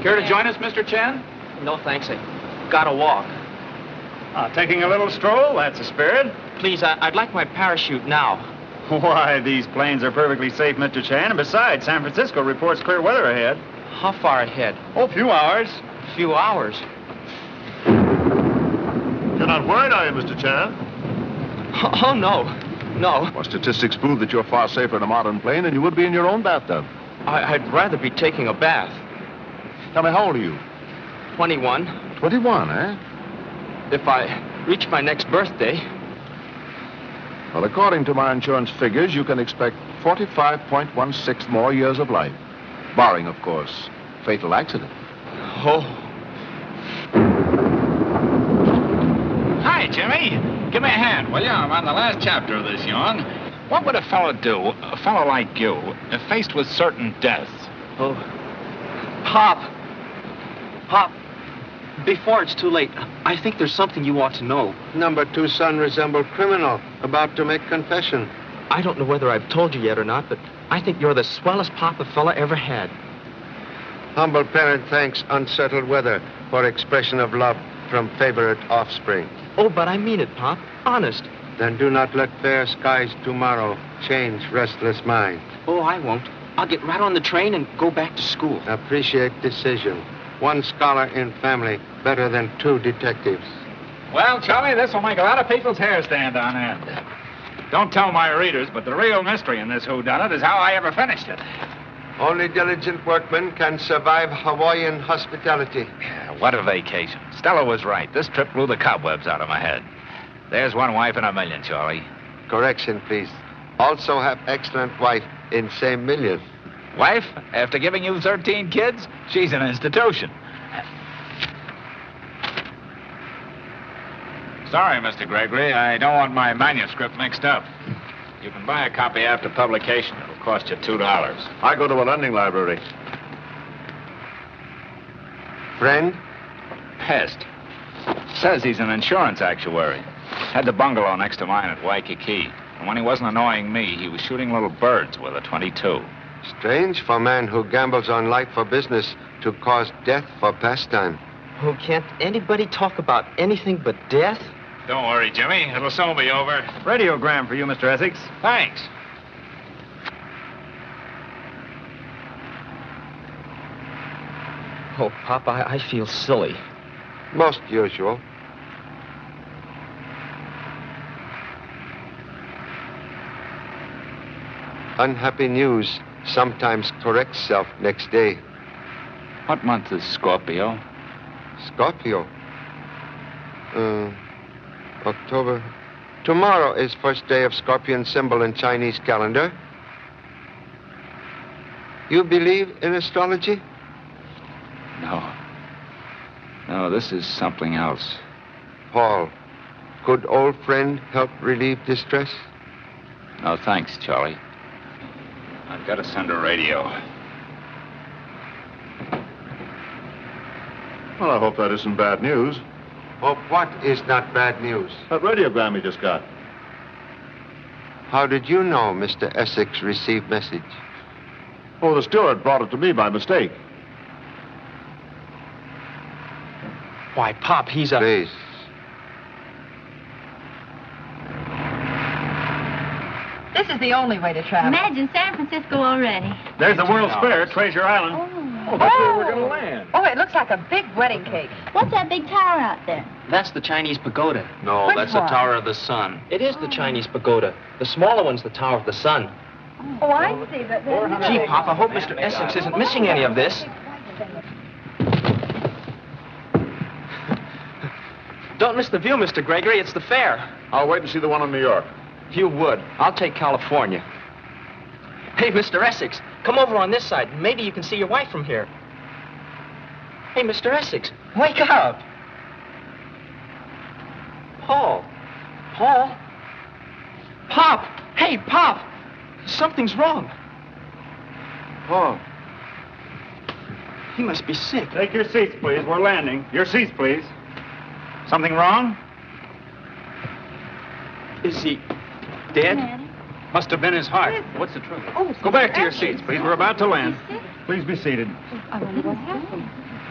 Care to join us, Mr. Chen? No, thanks. I gotta walk. Taking a little stroll? That's the spirit. Please, I'd like my parachute now. Why, these planes are perfectly safe, Mr. Chen. And besides, San Francisco reports clear weather ahead. How far ahead? Oh, a few hours. A few hours. You're not worried, are you, Mr. Chen? Oh, no. No. Well, statistics prove that you're far safer in a modern plane than you would be in your own bathtub. I'd rather be taking a bath. Tell me, how old are you? 21. 21, eh? If I reach my next birthday. Well, according to my insurance figures, you can expect 45.16 more years of life. Barring, of course, fatal accident. Oh. Hi, Jimmy. Give me a hand, will you? I'm on the last chapter of this yarn. What would a fellow do, a fellow like you, if faced with certain death? Oh. Pop. Pop. Before it's too late, I think there's something you ought to know. Number 2 son resembled criminal, about to make confession. I don't know whether I've told you yet or not, but I think you're the swellest pop a fella ever had. Humble parent thanks unsettled weather for expression of love from favorite offspring. Oh, but I mean it, Pop. Honest. Then do not let fair skies tomorrow change restless mind. Oh, I won't. I'll get right on the train and go back to school. Appreciate decision. 1 scholar in family, better than 2 detectives. Well, Charlie, this will make a lot of people's hair stand on end. Don't tell my readers, but the real mystery in this whodunit is how I ever finished it. Only diligent workmen can survive Hawaiian hospitality. What a vacation. Stella was right. This trip blew the cobwebs out of my head. There's 1 wife in a million, Charlie. Correction, please. Also have excellent wife in same million. Wife, after giving you 13 kids, she's an institution. Sorry, Mr. Gregory. I don't want my manuscript mixed up. You can buy a copy after publication. It'll cost you $2. I go to a lending library. Friend? Pest. Says he's an insurance actuary. Had the bungalow next to mine at Waikiki. And when he wasn't annoying me, he was shooting little birds with a .22. Strange for a man who gambles on life for business to cause death for pastime. Oh, can't anybody talk about anything but death? Don't worry, Jimmy. It'll soon be over. Radiogram for you, Mr. Essex. Thanks. Oh, Pop, I feel silly. Most usual. Unhappy news sometimes corrects self next day. What month is Scorpio? Scorpio? October. Tomorrow is first day of Scorpion symbol in Chinese calendar. You believe in astrology? No. No, this is something else. Paul, could old friend help relieve distress? No, thanks, Charlie. I've got to send a radio. Well, I hope that isn't bad news. Hope what is not bad news? That radiogram he just got. How did you know Mr. Essex received message? Oh, the steward brought it to me by mistake. Why, Pop, he's a... Please. This is the only way to travel. Imagine San Francisco already. There's the World's Fair, Treasure Island. Oh, that's where we're going to land. Oh, it looks like a big wedding cake. What's that big tower out there? That's the Chinese pagoda. No, Which that's one? the Tower of the Sun. It is the Chinese pagoda. The smaller one's the Tower of the Sun. Oh, I see, but... Gee, Pop, I hope Mr. Essex isn't missing any of this. Don't miss the view, Mr. Gregory. It's the fair. I'll wait and see the one in New York. You would. I'll take California. Hey, Mr. Essex, come over on this side. Maybe you can see your wife from here. Hey, Mr. Essex, wake up. Paul. Paul? Pop! Hey, Pop! Something's wrong. Paul. He must be sick. Take your seats, please. We're landing. Your seats, please. Something wrong? Is he dead? Must have been his heart. What's the trouble? Oh, Go back to your seats, please. We're about to land. Please be seated. I wonder what happened.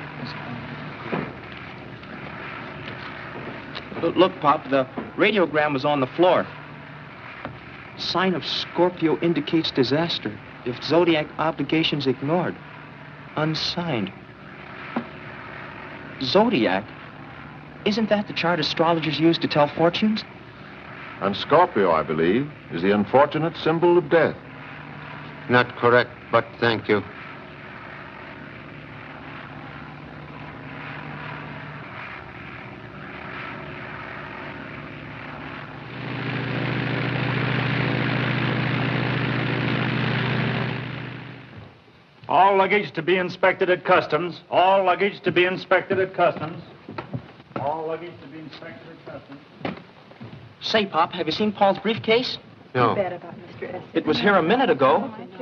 Look, Pop, the radiogram was on the floor. Sign of Scorpio indicates disaster. If zodiac obligations ignored. Unsigned. Zodiac? Isn't that the chart astrologers use to tell fortunes? And Scorpio, I believe, is the unfortunate symbol of death. Not correct, but thank you. All luggage to be inspected at customs. All luggage to be inspected at customs. All luggage to be inspected at customs. Say, Pop, have you seen Paul's briefcase? No. Bad about Mr. Essex. It was here a minute ago.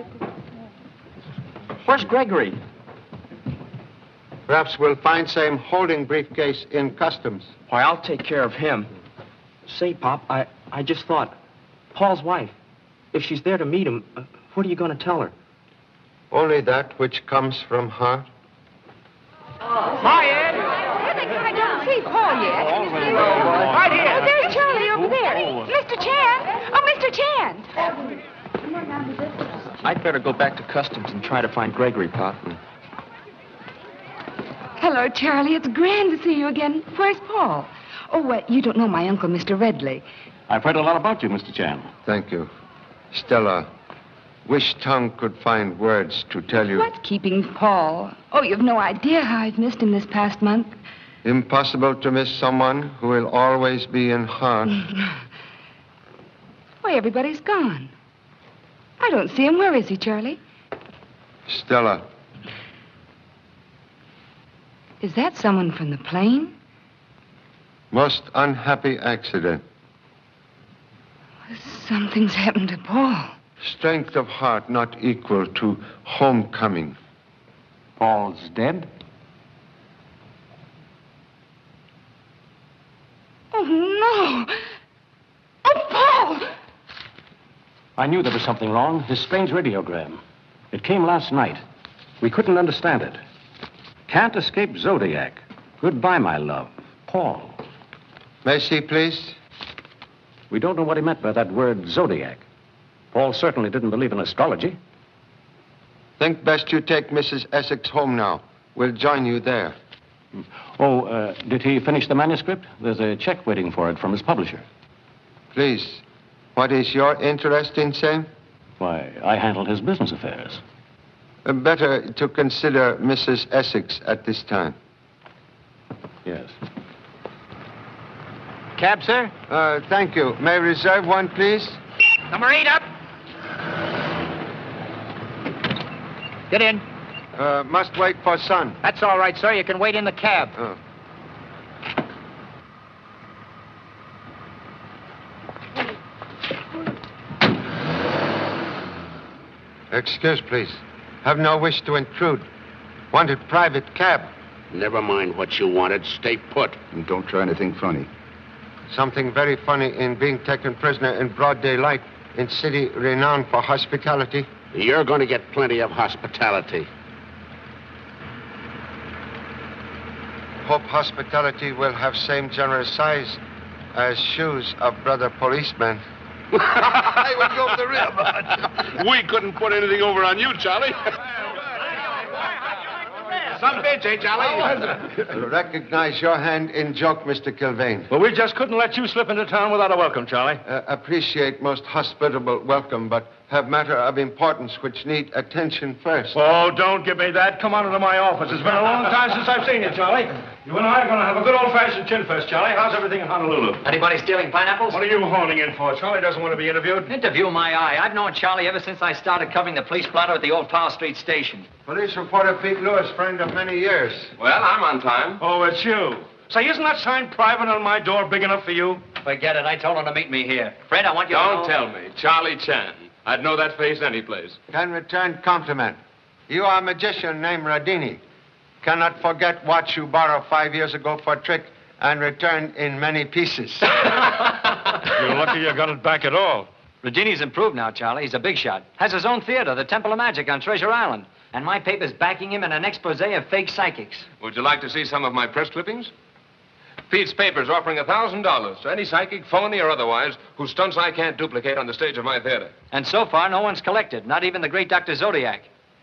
Where's Gregory? Perhaps we'll find same holding briefcase in customs. Why, I'll take care of him. Say, Pop, I just thought, Paul's wife, if she's there to meet him, what are you going to tell her? Only that which comes from heart. Hi, Ed. I don't see Paul yet. Right here. Oh, there's Charlie over there. Mr. Chan. Oh, Mr. Chan. I'd better go back to customs and try to find Gregory, Pop. Hello, Charlie. It's grand to see you again. Where's Paul? Oh, you don't know my uncle, Mr. Redley. I've heard a lot about you, Mr. Chan. Thank you. Stella, wish tongue could find words to tell you. What's keeping Paul? Oh, you've no idea how I've missed him this past month. Impossible to miss someone who will always be in heart. Why, everybody's gone. I don't see him. Where is he, Charlie? Stella. Is that someone from the plane? Most unhappy accident. Something's happened to Paul. Strength of heart not equal to homecoming. Paul's dead? Oh, no. Oh, Paul! I knew there was something wrong. This strange radiogram. It came last night. We couldn't understand it. Can't escape Zodiac. Goodbye, my love. Paul. May I see, please? We don't know what he meant by that word Zodiac. Paul certainly didn't believe in astrology. Think best you take Mrs. Essex home now. We'll join you there. Oh, did he finish the manuscript? There's a check waiting for it from his publisher. Please, what is your interest in same? Why, I handled his business affairs. Better to consider Mrs. Essex at this time. Yes. Cab, sir? Thank you. May I reserve one, please? Number 8 up. Get in. Must wait for son. That's all right, sir. You can wait in the cab. Oh. Excuse, please. Have no wish to intrude. Wanted private cab. Never mind what you wanted. Stay put. And don't try anything funny. Something very funny in being taken prisoner in broad daylight in city renowned for hospitality. You're going to get plenty of hospitality. Hope hospitality will have same generous size as shoes of brother policeman. I would go the rib. We couldn't put anything over on you, Charlie. Some bitch, eh, Charlie? Recognize your hand in joke, Mr. Kilvane. Well, we just couldn't let you slip into town without a welcome, Charlie. Appreciate most hospitable welcome, but have matter of importance which need attention first. Oh, don't give me that. Come on into my office. It's been a long time since I've seen you, Charlie. You and I are going to have a good old-fashioned chin fest, Charlie. How's everything in Honolulu? Anybody stealing pineapples? What are you honing in for? Charlie doesn't want to be interviewed. Interview my eye. I've known Charlie ever since I started covering the police blotter at the old Powell Street station. Police reporter Pete Lewis, friend of many years. Well, I'm on time. Oh, it's you. Say, isn't that sign private on my door big enough for you? Forget it. I told him to meet me here. Fred, I want you Don't tell me. Charlie Chan. I'd know that face any place. Can return compliment. You are a magician named Rhadini. Cannot forget what you borrowed 5 years ago for a trick and returned in many pieces. You're lucky you got it back at all. Rhadini's improved now, Charlie. He's a big shot. Has his own theater, the Temple of Magic on Treasure Island. And my paper's backing him in an expose of fake psychics. Would you like to see some of my press clippings? Pete's paper's offering $1,000 to any psychic, phony or otherwise, whose stunts I can't duplicate on the stage of my theater. And so far, no one's collected, not even the great Dr. Zodiac.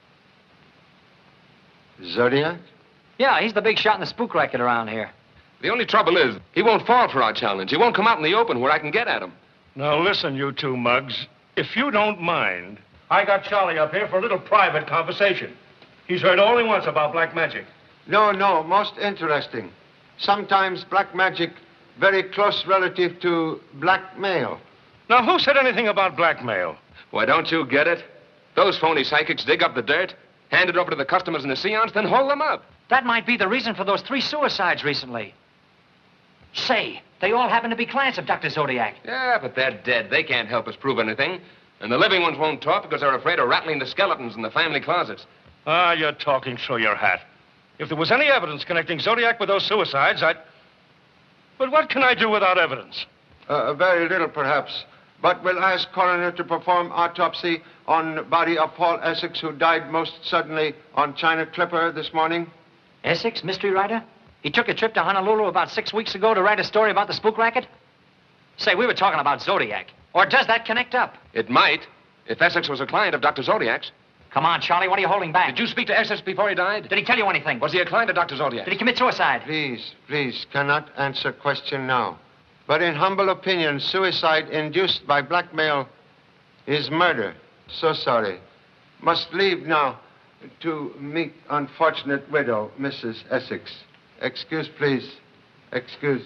Zodiac? Yeah, he's the big shot in the spook racket around here. The only trouble is, he won't fall for our challenge. He won't come out in the open where I can get at him. Now, listen, you two mugs. If you don't mind, I got Charlie up here for a little private conversation. He's heard all he wants about black magic. No, most interesting. Sometimes black magic, very close relative to blackmail. Now, who said anything about blackmail? Why, don't you get it? Those phony psychics dig up the dirt, hand it over to the customers in the seance, then hold them up. That might be the reason for those 3 suicides recently. Say, they all happen to be clients of Dr. Zodiac. Yeah, but they're dead. They can't help us prove anything. And the living ones won't talk because they're afraid of rattling the skeletons in the family closets. Ah, you're talking through your hat. If there was any evidence connecting Zodiac with those suicides, I'd... But what can I do without evidence? Very little, perhaps. But we'll ask coroner to perform autopsy on body of Paul Essex, who died most suddenly on China Clipper this morning. Essex, mystery writer? He took a trip to Honolulu about 6 weeks ago to write a story about the spook racket? Say, we were talking about Zodiac. Or does that connect up? It might, if Essex was a client of Dr. Zodiac's. Come on, Charlie, what are you holding back? Did you speak to Essex before he died? Did he tell you anything? Was he a client of Dr. Zodiac? Did he commit suicide? Please, cannot answer question now. But in humble opinion, suicide induced by blackmail is murder. So sorry. Must leave now to meet unfortunate widow, Mrs. Essex. Excuse, please. Excuse.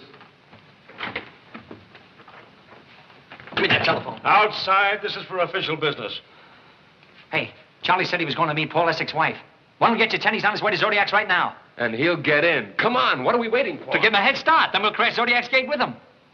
Give me that telephone. Outside, this is for official business. Hey, Charlie said he was going to meet Paul Essex's wife. Why don't we get you 10? He's on his way to Zodiac's right now. And he'll get in. Come on, what are we waiting for? To give him a head start. Then we'll crash Zodiac's gate with him.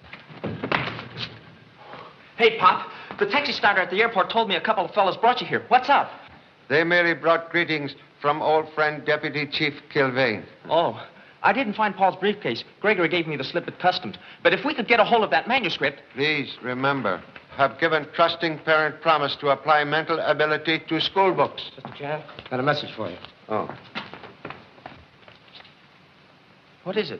Hey, Pop, the taxi starter at the airport told me a couple of fellas brought you here. What's up? They merely brought greetings from old friend Deputy Chief Kilvane. Oh, I didn't find Paul's briefcase. Gregory gave me the slip at customs. But if we could get a hold of that manuscript... Please remember, have given trusting parent promise to apply mental ability to school books. Mr. Chan, got a message for you. Oh. What is it?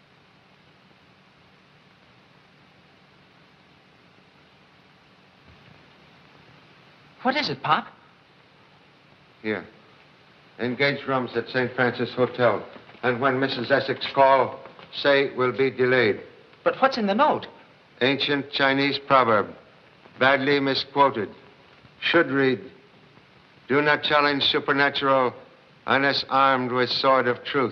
What is it, Pop? Here. Engage rooms at St. Francis Hotel. And when Mrs. Essex call, say we'll be delayed. But what's in the note? Ancient Chinese proverb, badly misquoted. Should read, do not challenge supernatural unless armed with sword of truth.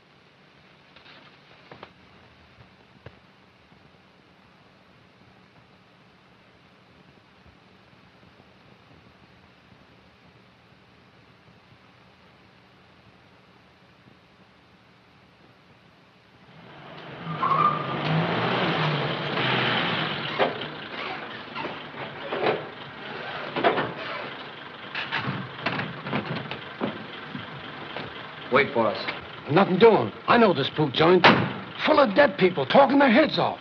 Wait for us. Nothing doing. I know this spook joint. Full of dead people talking their heads off.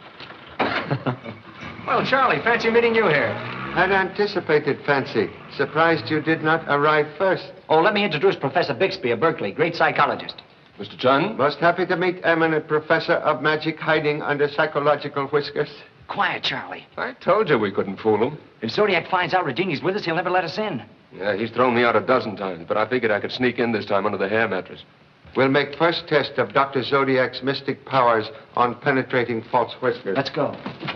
Well, Charlie, fancy meeting you here. Had anticipated fancy. Surprised you did not arrive first. Oh, let me introduce Professor Bixby of Berkeley, great psychologist. Mr. Chun? Most happy to meet eminent professor of magic hiding under psychological whiskers. Quiet, Charlie. I told you we couldn't fool him. If Zodiac finds out Rhadini's with us, he'll never let us in. Yeah, he's thrown me out a dozen times, but I figured I could sneak in this time under the hair mattress. We'll make first test of Dr. Zodiac's mystic powers on penetrating false whiskers. Let's go.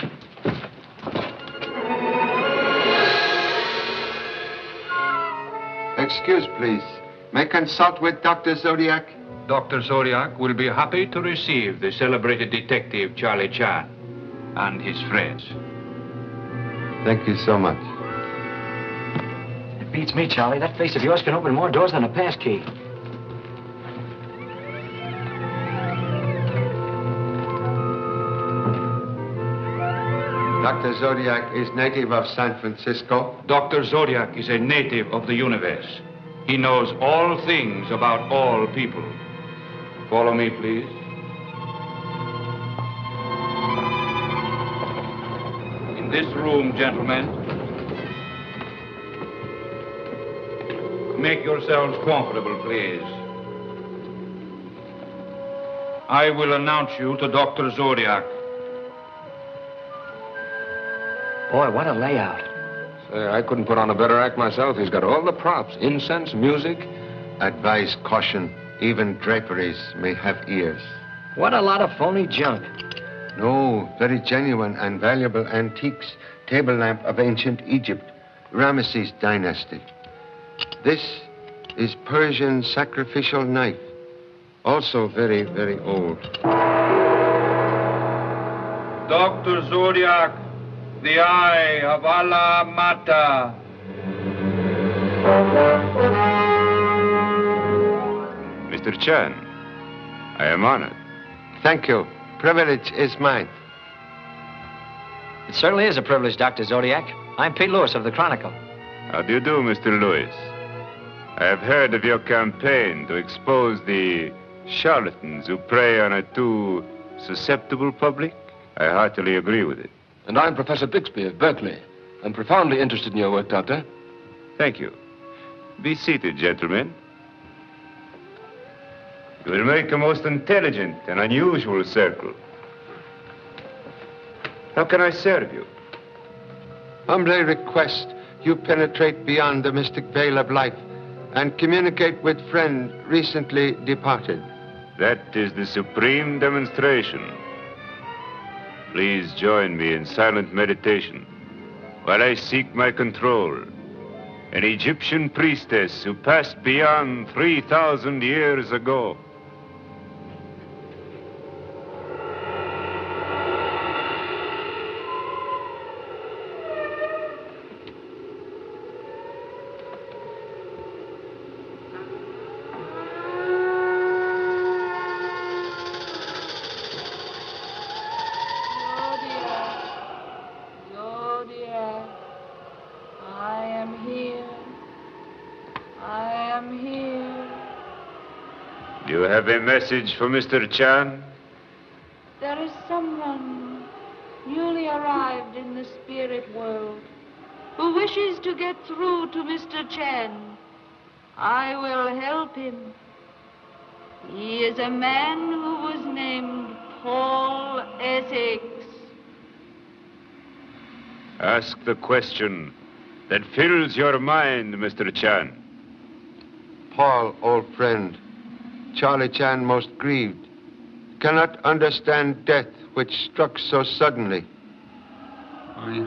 Excuse, please. May consult with Dr. Zodiac? Dr. Zodiac will be happy to receive the celebrated detective Charlie Chan and his friends. Thank you so much. It beats me, Charlie. That face of yours can open more doors than a pass key. Dr. Zodiac is native of San Francisco. Dr. Zodiac is a native of the universe. He knows all things about all people. Follow me, please. In this room, gentlemen, Make yourselves comfortable, please. I will announce you to Dr. Zodiac. Boy, what a layout. Say, I couldn't put on a better act myself. He's got all the props, incense, music. Advise caution. Even draperies may have ears. What a lot of phony junk. No, very genuine and valuable antiques. Table lamp of ancient Egypt, Ramesses dynasty. This is Persian sacrificial knife. Also very, very old. Dr. Zodiac, the eye of Allah Mata. Mr. Chan, I am honored. Thank you. Privilege is mine. It certainly is a privilege, Dr. Zodiac. I'm Pete Lewis of the Chronicle. How do you do, Mr. Lewis? I have heard of your campaign to expose the charlatans who prey on a too susceptible public. I heartily agree with it. And I'm Professor Bixby of Berkeley. I'm profoundly interested in your work, Doctor. Thank you. Be seated, gentlemen. You will make a most intelligent and unusual circle. How can I serve you? Humbly request you penetrate beyond the mystic veil of life and communicate with friend recently departed. That is the supreme demonstration. Please join me in silent meditation while I seek my control. An Egyptian priestess who passed beyond 3,000 years ago. Have a message for Mr. Chan? There is someone newly arrived in the spirit world who wishes to get through to Mr. Chan. I will help him. He is a man who was named Paul Essex. Ask the question that fills your mind, Mr. Chan. Paul, old friend. Charlie Chan most grieved, cannot understand death which struck so suddenly. My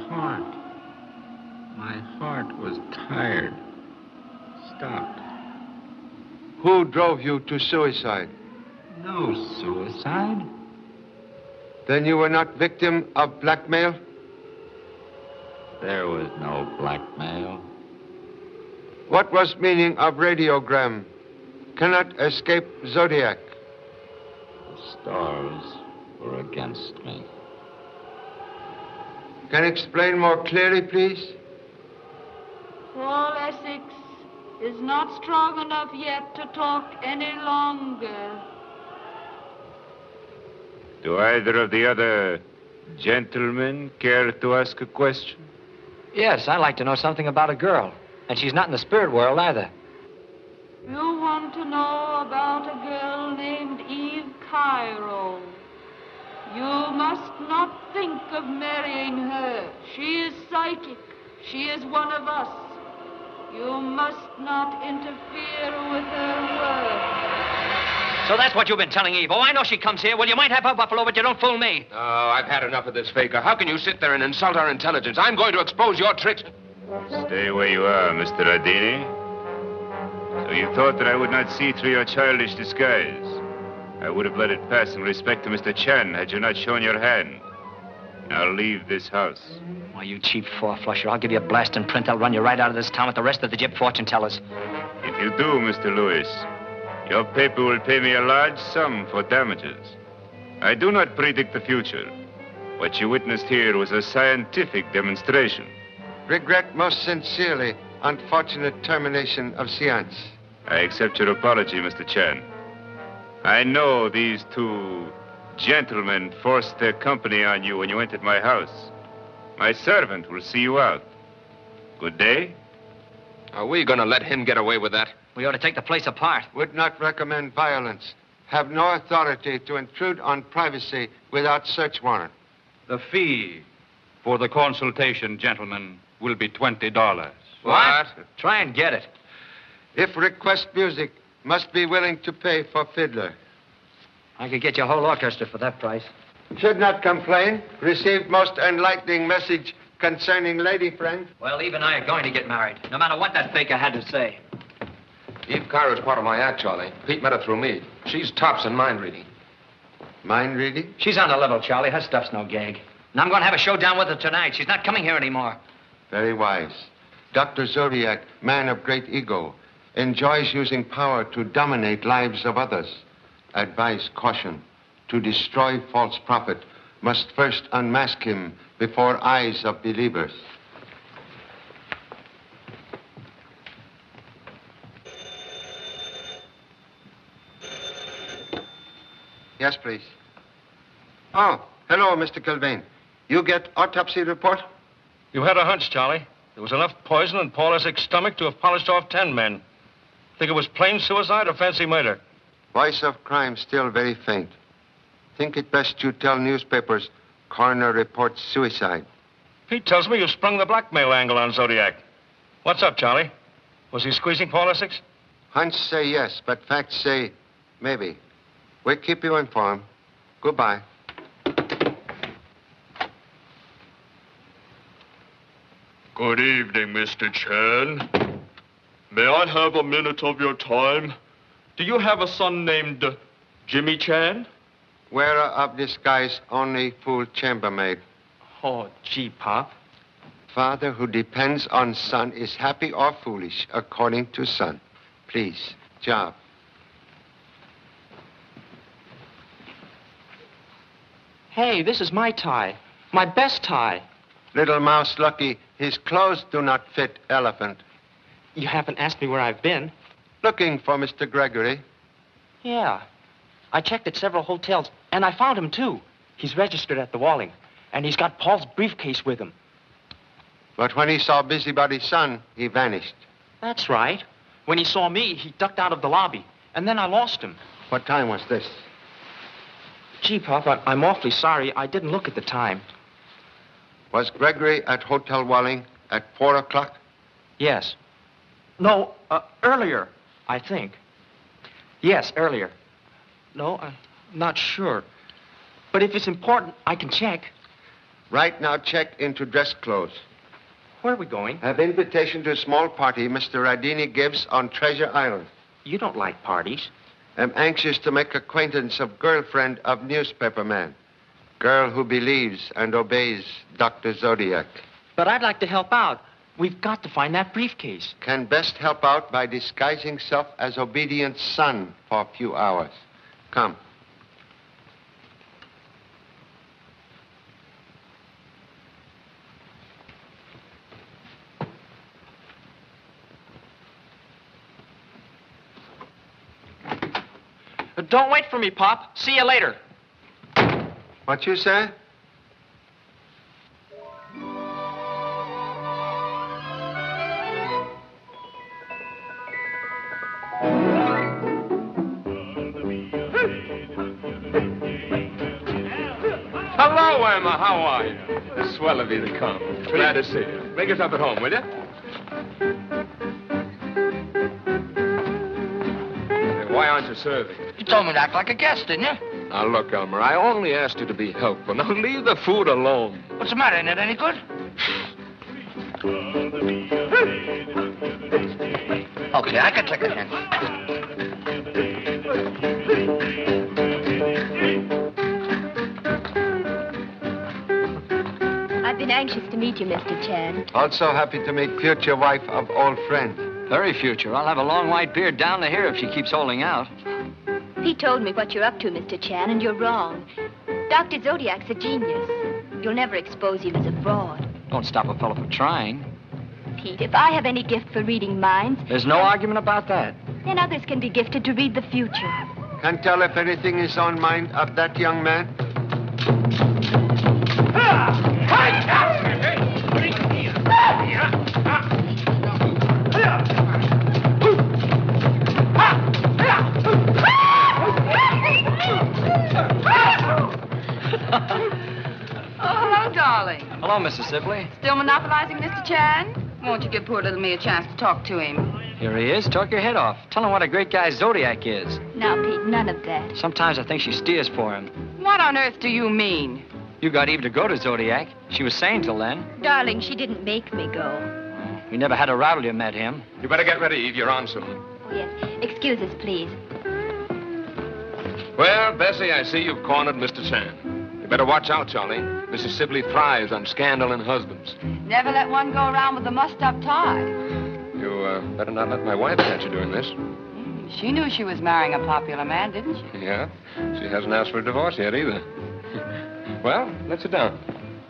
heart was tired. Stopped. Who drove you to suicide? No suicide. Then you were not victim of blackmail? There was no blackmail. What was meaning of radiogram? Cannot escape Zodiac. The stars were against me. Can you explain more clearly, please? Paul Essex is not strong enough yet to talk any longer. Do either of the other gentlemen care to ask a question? Yes, I'd like to know something about a girl. And she's not in the spirit world either. You want to know about a girl named Eve Cairo. You must not think of marrying her. She is psychic. She is one of us. You must not interfere with her work. So that's what you've been telling Eve. Oh, I know she comes here. Well, you might have her buffalo, but you don't fool me. Oh, I've had enough of this faker. How can you sit there and insult our intelligence? I'm going to expose your tricks. Stay where you are, Mr. Rhadini. So you thought that I would not see through your childish disguise. I would have let it pass in respect to Mr. Chan had you not shown your hand. Now leave this house. Why, you cheap four-flusher, I'll give you a blast and print. I'll run you right out of this town with the rest of the gyp fortune tellers. If you do, Mr. Lewis, your paper will pay me a large sum for damages. I do not predict the future. What you witnessed here was a scientific demonstration. Regret most sincerely unfortunate termination of seance. I accept your apology, Mr. Chan. I know these two gentlemen forced their company on you when you entered my house. My servant will see you out. Good day. Are we going to let him get away with that? We ought to take the place apart. Would not recommend violence. Have no authority to intrude on privacy without search warrant. The fee for the consultation, gentlemen, will be $20. What? Try and get it. If request music, must be willing to pay for fiddler. I could get your whole orchestra for that price. Should not complain. Received most enlightening message concerning lady friend. Well, Eve and I are going to get married, no matter what that faker had to say. Eve Cairo's part of my act, Charlie. Pete met her through me. She's tops in mind reading. Mind reading? She's on the level, Charlie. Her stuff's no gag. And I'm going to have a showdown with her tonight. She's not coming here anymore. Very wise. Dr. Zodiac, man of great ego, enjoys using power to dominate lives of others. Advise caution. To destroy false prophet, must first unmask him before eyes of believers. Yes, please. Oh, hello, Mr. Kilbane. You get autopsy report? You had a hunch, Charlie. There was enough poison in Paul Essex's stomach to have polished off 10 men. Think it was plain suicide or fancy murder? Voice of crime still very faint. Think it best you tell newspapers coroner reports suicide. Pete tells me you sprung the blackmail angle on Zodiac. What's up, Charlie? Was he squeezing Paul Essex? Hunch say yes, but facts say maybe. We'll keep you informed. Goodbye. Good evening, Mr. Chan. May I have a minute of your time? Do you have a son named Jimmy Chan? Wearer of disguise, only fool chambermaid. Oh, gee, Pop. Father who depends on son is happy or foolish, according to son. Please, job. Hey, this is my tie. My best tie. Little mouse lucky, his clothes do not fit elephant. You haven't asked me where I've been. Looking for Mr. Gregory. Yeah. I checked at several hotels, and I found him, too. He's registered at the Walling, and he's got Paul's briefcase with him. But when he saw Busybody's son, he vanished. That's right. When he saw me, he ducked out of the lobby, and then I lost him. What time was this? Gee, Pop, I'm awfully sorry. I didn't look at the time. Was Gregory at Hotel Walling at 4 o'clock? Yes. No, earlier, I think. Yes, earlier. No, I'm not sure. But if it's important, I can check. Right now, check into dress clothes. Where are we going? Have invitation to a small party Mr. Rhadini gives on Treasure Island. You don't like parties. I'm anxious to make acquaintance of girlfriend of newspaper man. Girl who believes and obeys Dr. Zodiac. But I'd like to help out. We've got to find that briefcase. Can best help out by disguising self as obedient son for a few hours. Come. Don't wait for me, Pop. See you later. What you say? Hello, Emma. How are you? It's swell of you to come. Glad to see you. Make yourself at home, will you? Why aren't you serving? You told me to act like a guest, didn't you? Now, look, Elmer, I only asked you to be helpful. Now, leave the food alone. What's the matter? Ain't it any good? Okay, I can take a hint. I've been anxious to meet you, Mr. Chan. Also happy to meet future wife of old friend. Very future. I'll have a long white beard down to here if she keeps holding out. He told me what you're up to, Mr. Chan, and you're wrong. Dr. Zodiac's a genius. You'll never expose him as a fraud. Don't stop a fellow from trying. Pete, if I have any gift for reading minds... There's no argument about that. Then others can be gifted to read the future. Can tell if anything is on mind of that young man? Hello, darling. Hello, Mrs. Sibley. Still monopolizing Mr. Chan? Won't you give poor little me a chance to talk to him? Here he is. Talk your head off. Tell him what a great guy Zodiac is. Now, Pete, none of that. Sometimes I think she steers for him. What on earth do you mean? You got Eve to go to Zodiac. She was sane till then. Darling, she didn't make me go. We never had a row till you met him. You better get ready, Eve. You're on soon. Oh, yes. Excuse us, please. Well, Bessie, I see you've cornered Mr. Chan. You better watch out, Charlie. Mrs. Sibley thrives on scandal and husbands. Never let one go around with a mussed-up tie. You better not let my wife catch you doing this. She knew she was marrying a popular man, didn't she? Yeah? She hasn't asked for a divorce yet, either. Well, let's sit down.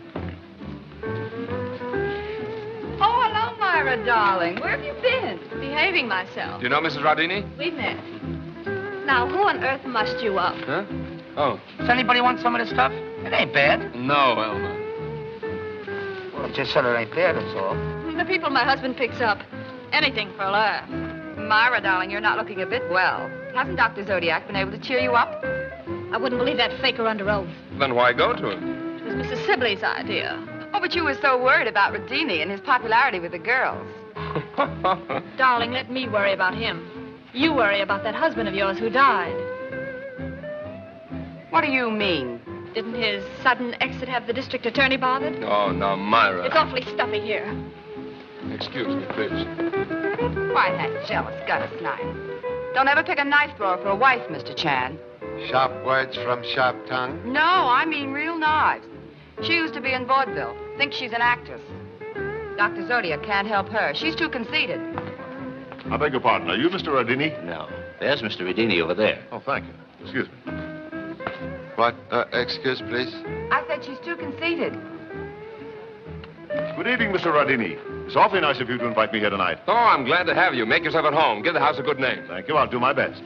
Oh, hello, Myra, darling. Where have you been? Behaving myself. Do you know Mrs. Rhadini? We've met. Now, who on earth mussed you up? Huh? Oh. Does anybody want some of this stuff? It ain't bad. No, Elma. Well, it just said it ain't bad, that's all. The people my husband picks up. Anything for a laugh. Myra, darling, you're not looking a bit well. Hasn't Dr. Zodiac been able to cheer you up? I wouldn't believe that faker under oath. Then why go to him? It was Mrs. Sibley's idea. Oh, but you were so worried about Rhadini and his popularity with the girls. Darling, let me worry about him. You worry about that husband of yours who died. What do you mean? Didn't his sudden exit have the district attorney bothered? Oh, now, Myra. It's awfully stuffy here. Excuse me, please. Why, that jealous gutter snipe. Don't ever pick a knife thrower for a wife, Mr. Chan. Sharp words from sharp tongue. No, I mean real knives. She used to be in vaudeville. Thinks she's an actress. Dr. Zodiac can't help her. She's too conceited. I beg your pardon. Are you Mr. Rhadini? No. There's Mr. Rhadini over there. Oh, thank you. Excuse me. What? Excuse, please? I said she's too conceited. Good evening, Mr. Rhadini. It's awfully nice of you to invite me here tonight. Oh, I'm glad to have you. Make yourself at home. Give the house a good name. Thank you. I'll do my best.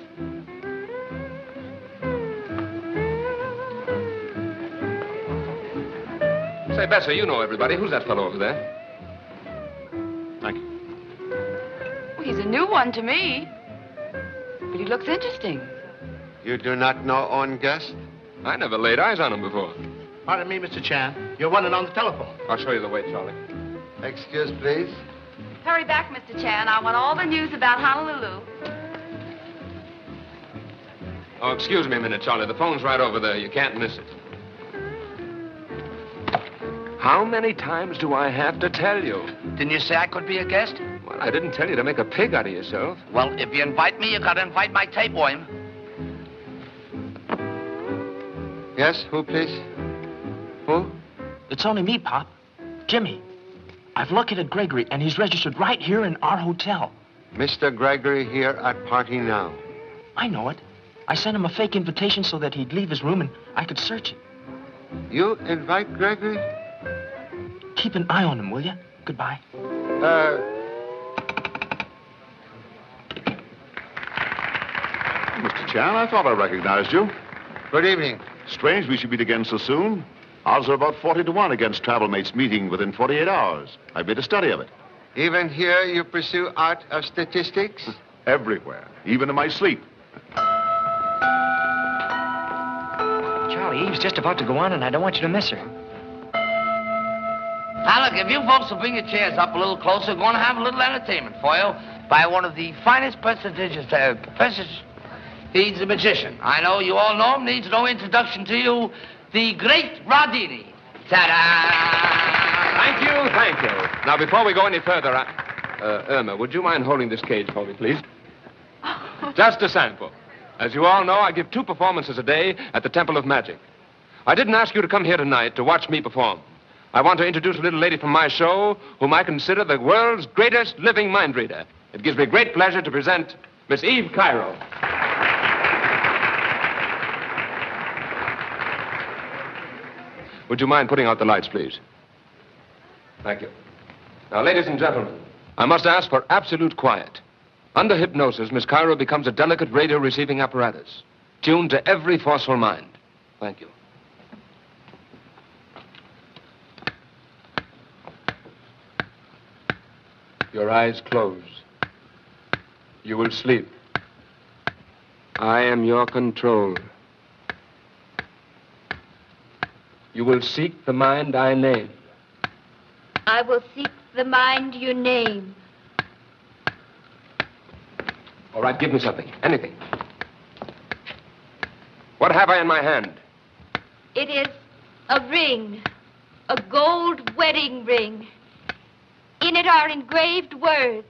Say, Bessie, you know everybody. Who's that fellow over there? Thank you. Well, he's a new one to me. But he looks interesting. You do not know own guest? I never laid eyes on him before. Pardon me, Mr. Chan. You're wanted on the telephone. I'll show you the way, Charlie. Excuse, please. Hurry back, Mr. Chan. I want all the news about Honolulu. Oh, excuse me a minute, Charlie. The phone's right over there. You can't miss it. How many times do I have to tell you? Didn't you say I could be a guest? Well, I didn't tell you to make a pig out of yourself. Well, if you invite me, you gotta invite my tapeworm. Yes, who, please? Who? It's only me, Pop. Jimmy. I've located Gregory, and he's registered right here in our hotel. Mr. Gregory here at party now. I know it. I sent him a fake invitation so that he'd leave his room and I could search it. You invite Gregory? Keep an eye on him, will you? Goodbye. Mr. Chan, I thought I recognized you. Good evening. Strange we should meet again so soon. Odds are about 40-1 against travel mates meeting within 48 hours. I've made a study of it. Even here you pursue art of statistics? Everywhere, even in my sleep. Charlie, Eve's just about to go on, and I don't want you to miss her. Now, look, if you folks will bring your chairs up a little closer, we're going to have a little entertainment for you by one of the finest prestigious professors. He's a magician. I know you all know him. Needs no introduction to you. The great Rhadini. Ta-da! Thank you. Now, before we go any further, Irma, would you mind holding this cage for me, please? Just a sample. As you all know, I give 2 performances a day at the Temple of Magic. I didn't ask you to come here tonight to watch me perform. I want to introduce a little lady from my show whom I consider the world's greatest living mind reader. It gives me great pleasure to present Miss Eve Cairo. Would you mind putting out the lights, please? Thank you. Now, ladies and gentlemen, I must ask for absolute quiet. Under hypnosis, Miss Cairo becomes a delicate radio receiving apparatus, tuned to every forceful mind. Thank you. Your eyes closed. You will sleep. I am your control. You will seek the mind I name. I will seek the mind you name. All right, give me something. Anything. What have I in my hand? It is a ring, a gold wedding ring. In it are engraved words.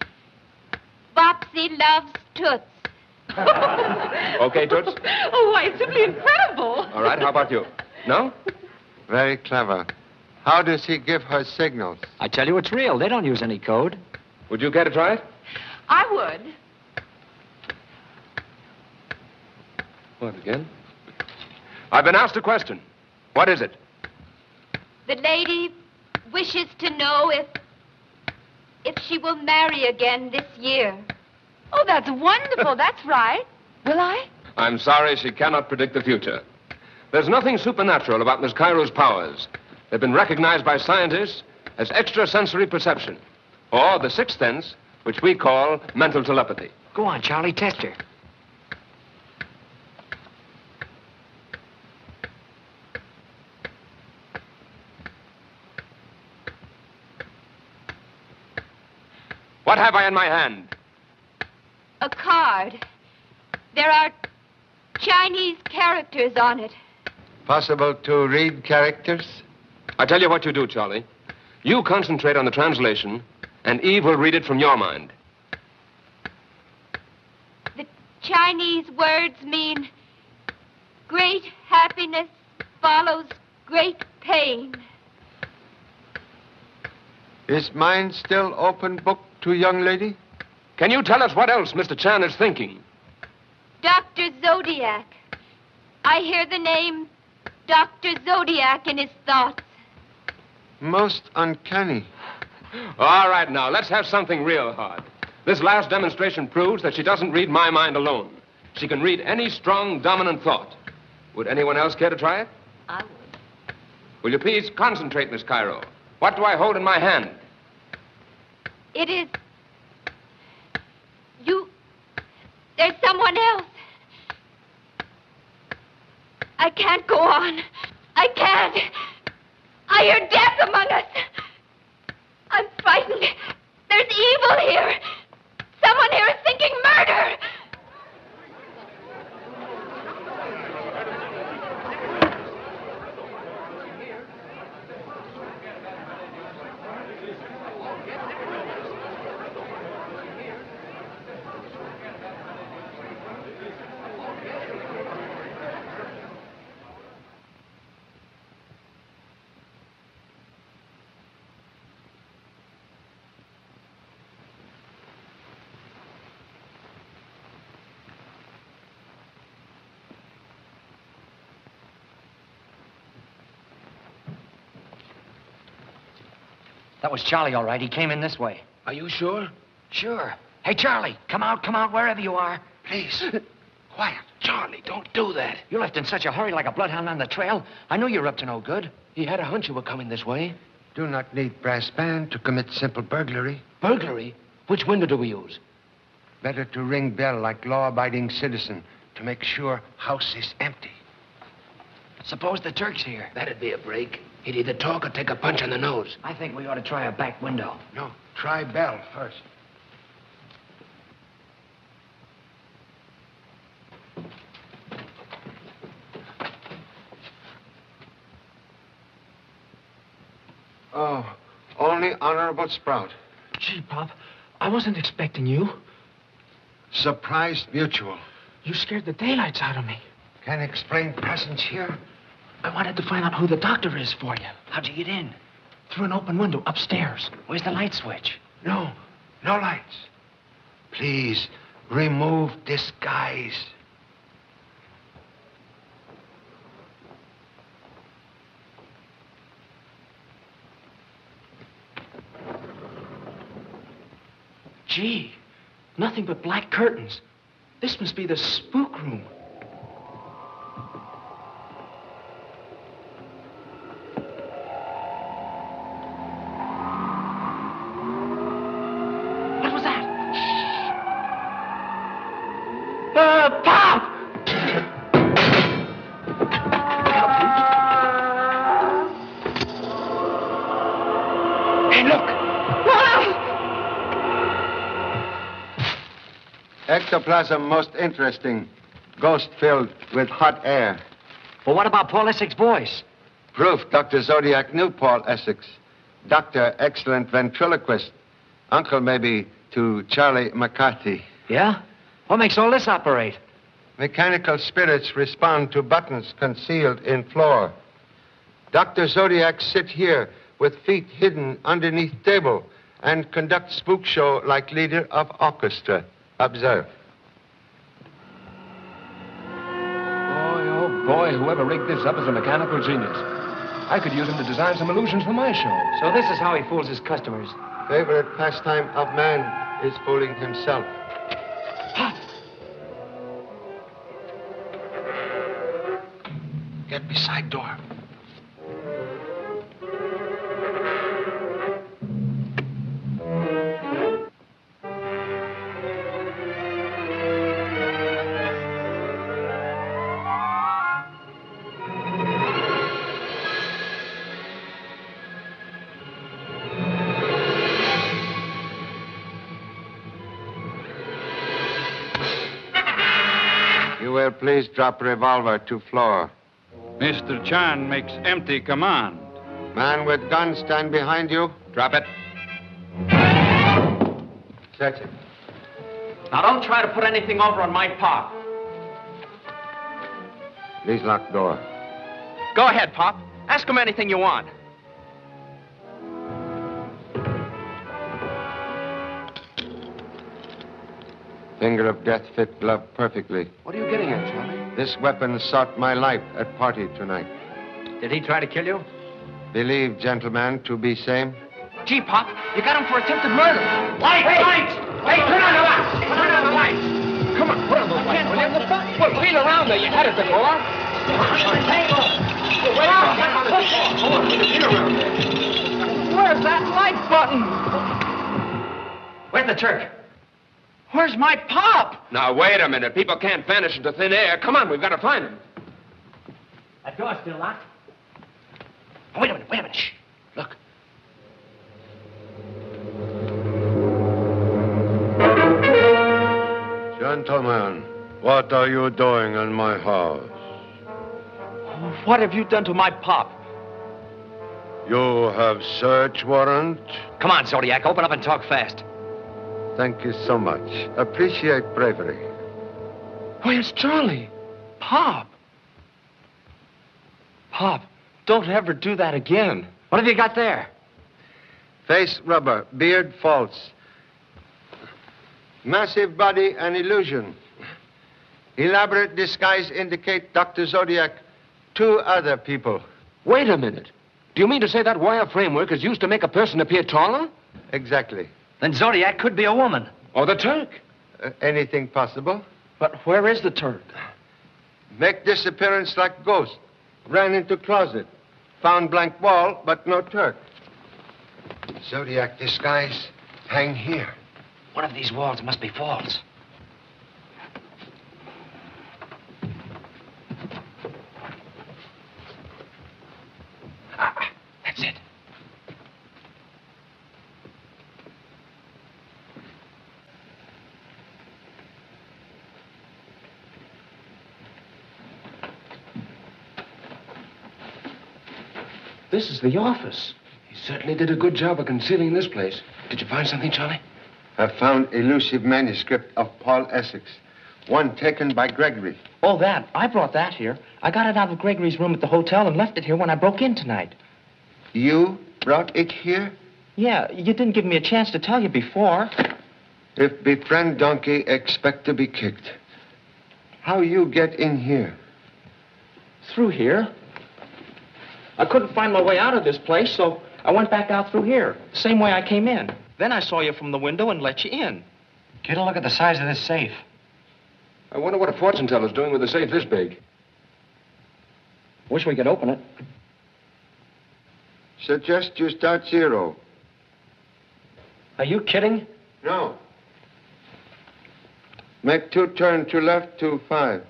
Bopsy loves Toots. Okay, Toots? Oh, why, it's simply incredible. All right, how about you? No? Very clever. How does he give her signals? I tell you, it's real. They don't use any code. Would you care to try it? I would. What, again? I've been asked a question. What is it? The lady wishes to know if she will marry again this year. Oh, that's wonderful. That's right. Will I? I'm sorry she cannot predict the future. There's nothing supernatural about Miss Cairo's powers. They've been recognized by scientists as extrasensory perception, or the sixth sense, which we call mental telepathy. Go on, Charlie, test her. What have I in my hand? A card. There are Chinese characters on it. Possible to read characters? I tell you what you do, Charlie. You concentrate on the translation, and Eve will read it from your mind. The Chinese words mean great happiness follows great pain. Is mine still open book to young lady? Can you tell us what else Mr. Chan is thinking? Dr. Zodiac. I hear the name Dr. Zodiac in his thoughts. Most uncanny. All right, now, let's have something real hard. This last demonstration proves that she doesn't read my mind alone. She can read any strong, dominant thought. Would anyone else care to try it? I would. Will you please concentrate, Miss Cairo? What do I hold in my hand? It is... There's someone else. I can't go on. I can't. I hear death among us. I'm frightened. There's evil here. Someone here is thinking murder. That was Charlie, all right. He came in this way. Are you sure? Sure. Hey, Charlie, come out, wherever you are. Please. Quiet. Charlie, don't do that. You left in such a hurry like a bloodhound on the trail. I knew you were up to no good. He had a hunch you were coming this way. Do not need brass band to commit simple burglary. Burglary? Which window do we use? Better to ring bell like law-abiding citizen to make sure house is empty. Suppose the Turk's here. That'd be a break. He'd either talk or take a punch on the nose. I think we ought to try a back window. No, try bell first. Oh, only Honorable Sprout. Gee, Pop, I wasn't expecting you. Surprise mutual. You scared the daylights out of me. Can explain presence here? I wanted to find out who the doctor is for you. How'd you get in? Through an open window upstairs. Where's the light switch? No lights. Please, remove disguise. Gee, nothing but black curtains. This must be the spook room. ectoplasm most interesting. Ghost filled with hot air. Well, what about Paul Essex's voice? Proof Dr. Zodiac knew Paul Essex. Doctor, excellent ventriloquist. Uncle, maybe, to Charlie McCarthy. Yeah? What makes all this operate? Mechanical spirits respond to buttons concealed in floor. Dr. Zodiac sit here with feet hidden underneath table and conduct spook show like leader of orchestra. Observe. Boy, oh boy, whoever rigged this up is a mechanical genius. I could use him to design some illusions for my show. So this is how he fools his customers. Favorite pastime of man is fooling himself. Get beside door. Please drop revolver to floor. Mr. Chan makes empty command. Man with gun, stand behind you. Drop it. Search it. Now, don't try to put anything over on my pop. Please lock door. Go ahead, Pop. Ask him anything you want. Finger of death fit glove perfectly. What are you getting at, Charlie? This weapon sought my life at party tonight. Did he try to kill you? Believe, gentlemen, to be same. Gee, Pop, you got him for attempted murder. Lights! Lights! Hey, turn on the lights! Turn on the lights! Come on, put on those lights, will you? Well, feel around there. You had it before. Where's that light button? Where's the Turk? Where's my Pop? Now, wait a minute. People can't vanish into thin air. Come on, we've got to find him. That door's still locked. Oh, wait a minute. Shh. Look. Gentlemen, what are you doing in my house? What have you done to my Pop? You have search warrant? Come on, Zodiac, open up and talk fast. Thank you so much. Appreciate bravery. Where's Charlie? Pop. Pop, don't ever do that again. What have you got there? Face rubber, beard false. Massive body an illusion. Elaborate disguise indicate Dr. Zodiac, 2 other people. Wait a minute. Do you mean to say that wire framework is used to make a person appear taller? Exactly. Then Zodiac could be a woman. Or the Turk. Anything possible? But where is the Turk? Make disappearance like ghost. Ran into closet. Found blank wall, but no Turk. Zodiac disguise, hang here. One of these walls must be false. That's it. This is the office. He certainly did a good job of concealing this place. Did you find something, Charlie? I found elusive manuscript of Paul Essex. One taken by Gregory. Oh, that. I brought that here. I got it out of Gregory's room at the hotel and left it here when I broke in tonight. You brought it here? Yeah, you didn't give me a chance to tell you before. If befriend donkey, expect to be kicked. How you get in here? Through here. I couldn't find my way out of this place, so I went back out through here, the same way I came in. Then I saw you from the window and let you in. Get a look at the size of this safe. I wonder what a fortune teller's doing with a safe this big. Wish we could open it. Suggest you start 0. Are you kidding? No. Make 2 turn to left to 5.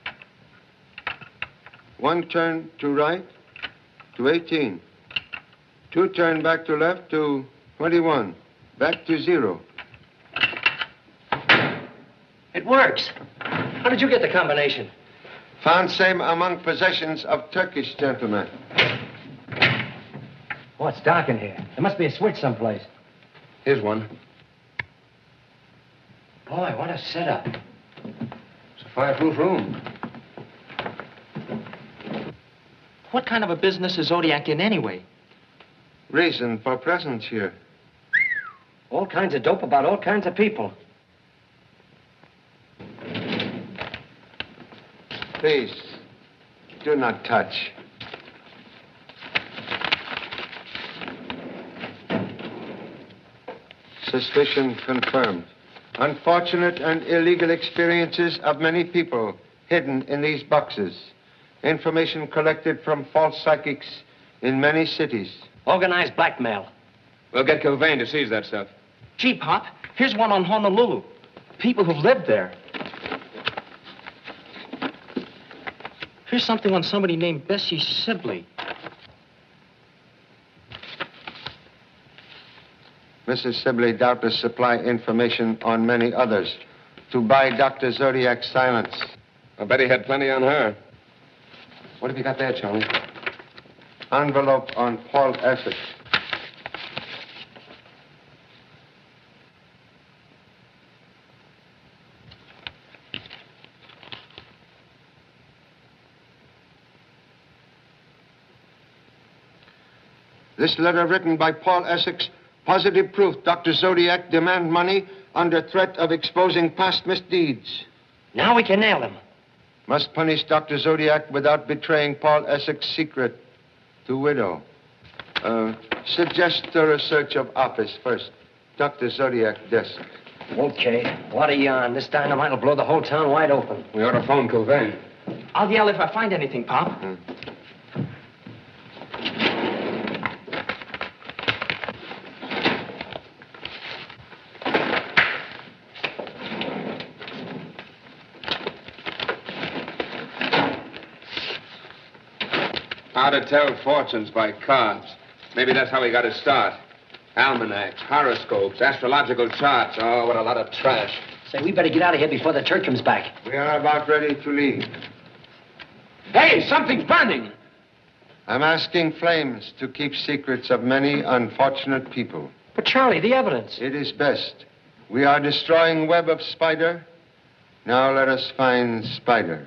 1 turn to right to 18. 2 turn back to left to 21. Back to 0. Hey, It works. How did you get the combination? Found same among possessions of Turkish gentlemen. Oh, it's dark in here. There must be a switch someplace. Here's one. Boy, what a setup. It's a fireproof room. What kind of a business is Zodiac in anyway? Reason for presence here. All kinds of dope about all kinds of people. Please, do not touch. Suspicion confirmed. Unfortunate and illegal experiences of many people hidden in these boxes. Information collected from false psychics in many cities. Organized blackmail. We'll get Kilvane to seize that stuff. Gee, Pop, here's one on Honolulu. People who've lived there. Here's something on somebody named Bessie Sibley. Mrs. Sibley doubtless supply information on many others to buy Dr. Zodiac's silence. I bet he had plenty on her. What have you got there, Charlie? Envelope on Paul Essex. This letter written by Paul Essex, positive proof Dr. Zodiac demand money under threat of exposing past misdeeds. Now we can nail him. Must punish Dr. Zodiac without betraying Paul Essex' secret to widow. Suggest thorough search of office first. Dr. Zodiac desk. Okay. What a yarn. This dynamite will blow the whole town wide open. We ought to phone Kilvane. I'll yell if I find anything, Pop. How to tell fortunes by cards. Maybe that's how he got his start. Almanacs, horoscopes, astrological charts. Oh, what a lot of trash. Say, we better get out of here before the Turk comes back. We are about ready to leave. Hey, something's burning! I'm asking flames to keep secrets of many unfortunate people. But, Charlie, the evidence. It is best. We are destroying web of spider. Now let us find spider.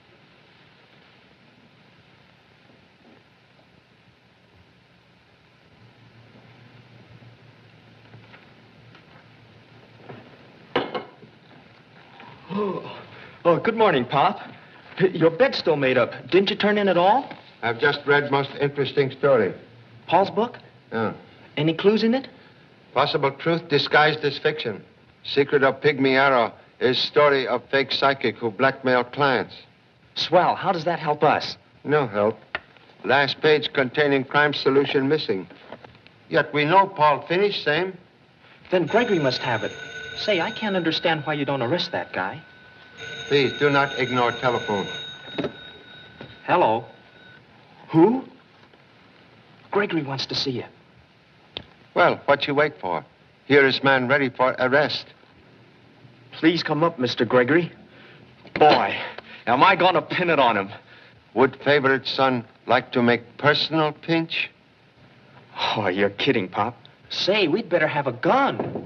Oh, good morning, Pop. Your bed's still made up. Didn't you turn in at all? I've just read most interesting story. Paul's book? Yeah. Any clues in it? Possible truth disguised as fiction. Secret of Pygmy Arrow is story of fake psychic who blackmail clients. Swell. How does that help us? No help. Last page containing crime solution missing. Yet we know Paul finished same. Then Gregory must have it. Say, I can't understand why you don't arrest that guy. Please, do not ignore telephone. Hello. Who? Gregory wants to see you. Well, what you wait for? Here is man ready for arrest. Please come up, Mr. Gregory. Boy, am I gonna pin it on him. Would favorite son like to make personal pinch? Oh, you're kidding, Pop. Say, we'd better have a gun.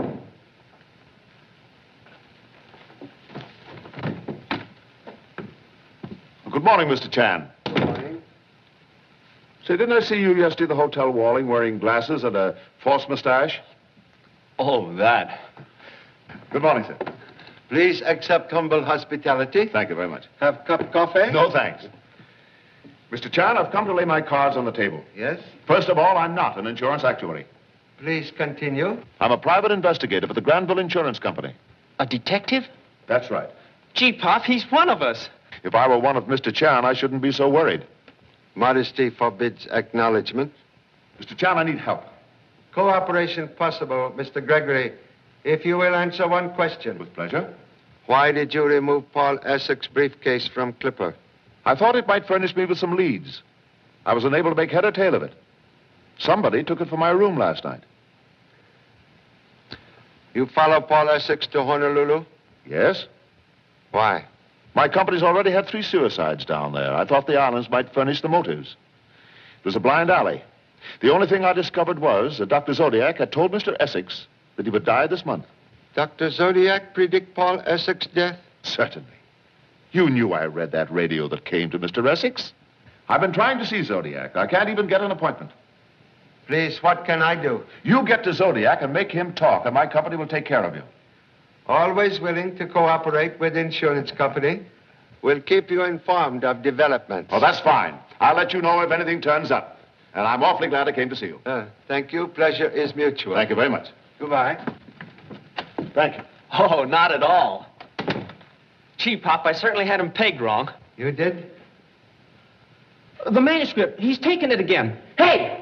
Good morning, Mr. Chan. Good morning. Say, didn't I see you yesterday at the Hotel Wally wearing glasses and a false mustache? Oh, that. Good morning, sir. Please accept humble hospitality. Thank you very much. Have cup coffee? No, thanks. Mr. Chan, I've come to lay my cards on the table. Yes? First of all, I'm not an insurance actuary. Please continue. I'm a private investigator for the Granville Insurance Company. A detective? That's right. Gee, Pop, he's one of us. If I were one of Mr. Chan, I shouldn't be so worried. Modesty forbids acknowledgement. Mr. Chan, I need help. Cooperation possible, Mr. Gregory, if you will answer one question. With pleasure. Why did you remove Paul Essex' briefcase from Clipper? I thought it might furnish me with some leads. I was unable to make head or tail of it. Somebody took it from my room last night. You follow Paul Essex to Honolulu? Yes? Why? My company's already had 3 suicides down there. I thought the islands might furnish the motives. It was a blind alley. The only thing I discovered was that Dr. Zodiac had told Mr. Essex that he would die this month. Dr. Zodiac predict Paul Essex's death? Certainly. You knew I read that radio that came to Mr. Essex. I've been trying to see Zodiac. I can't even get an appointment. Please, what can I do? You get to Zodiac and make him talk, and my company will take care of you. Always willing to cooperate with insurance company. We'll keep you informed of developments. Oh, that's fine. I'll let you know if anything turns up. And I'm awfully glad I came to see you. Thank you. Pleasure is mutual. Thank you very much. Goodbye. Thank you. Oh, not at all. Gee, Pop, I certainly had him pegged wrong. You did? The manuscript. He's taken it again. Hey!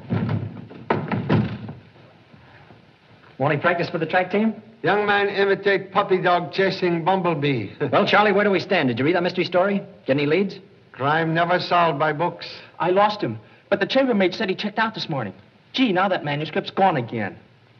Want any practice for the track team? Young man imitate puppy dog chasing bumblebee. Well, Charlie, where do we stand? Did you read that mystery story? Get any leads? Crime never solved by books. I lost him, but the chambermaid said he checked out this morning. Gee, now that manuscript's gone again.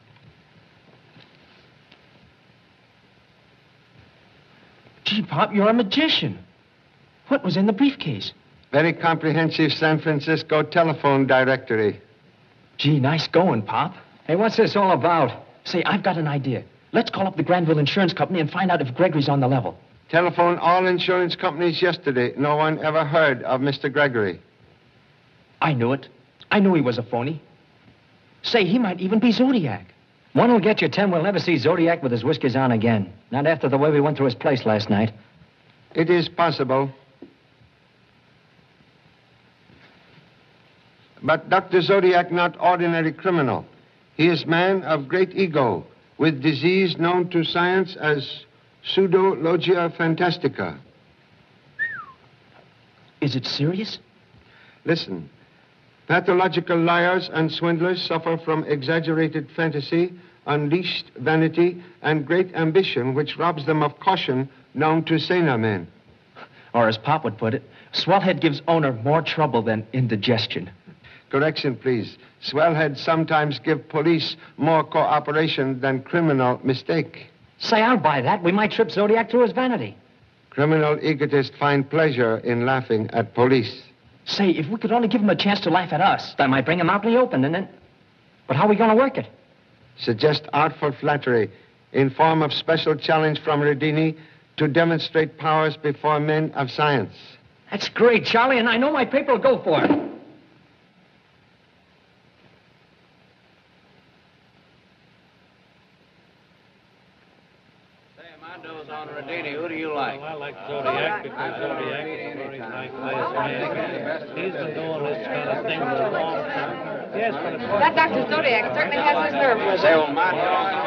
Gee, Pop, you're a magician. What was in the briefcase? Very comprehensive San Francisco telephone directory. Gee, nice going, Pop. Hey, what's this all about? Say, I've got an idea. Let's call up the Granville Insurance Company and find out if Gregory's on the level. Telephoned all insurance companies yesterday. No one ever heard of Mr. Gregory. I knew it. I knew he was a phony. Say, he might even be Zodiac. One will get you, Tim. We'll never see Zodiac with his whiskers on again. Not after the way we went through his place last night. It is possible. But Dr. Zodiac not ordinary criminal. He is man of great ego, with disease known to science as pseudologia fantastica. Is it serious? Listen. Pathological liars and swindlers suffer from exaggerated fantasy, unleashed vanity, and great ambition, which robs them of caution known to saner men. Or as Pop would put it, swellhead gives owner more trouble than indigestion. Correction, please. Swellheads sometimes give police more cooperation than criminal mistake. Say, I'll buy that. We might trip Zodiac through his vanity. Criminal egotists find pleasure in laughing at police. Say, if we could only give him a chance to laugh at us. That might bring him out in the open, and then... But how are we going to work it? Suggest artful flattery in form of special challenge from Rhadini to demonstrate powers before men of science. That's great, Charlie, and I know my paper will go for it. On Rhadini, who do you like? Well, I like Zodiac because Zodiac is a very nice man. He's been doing this kind of thing for a long time. Yes, but it's... That Dr. Zodiac certainly has his nerve with Say, old man.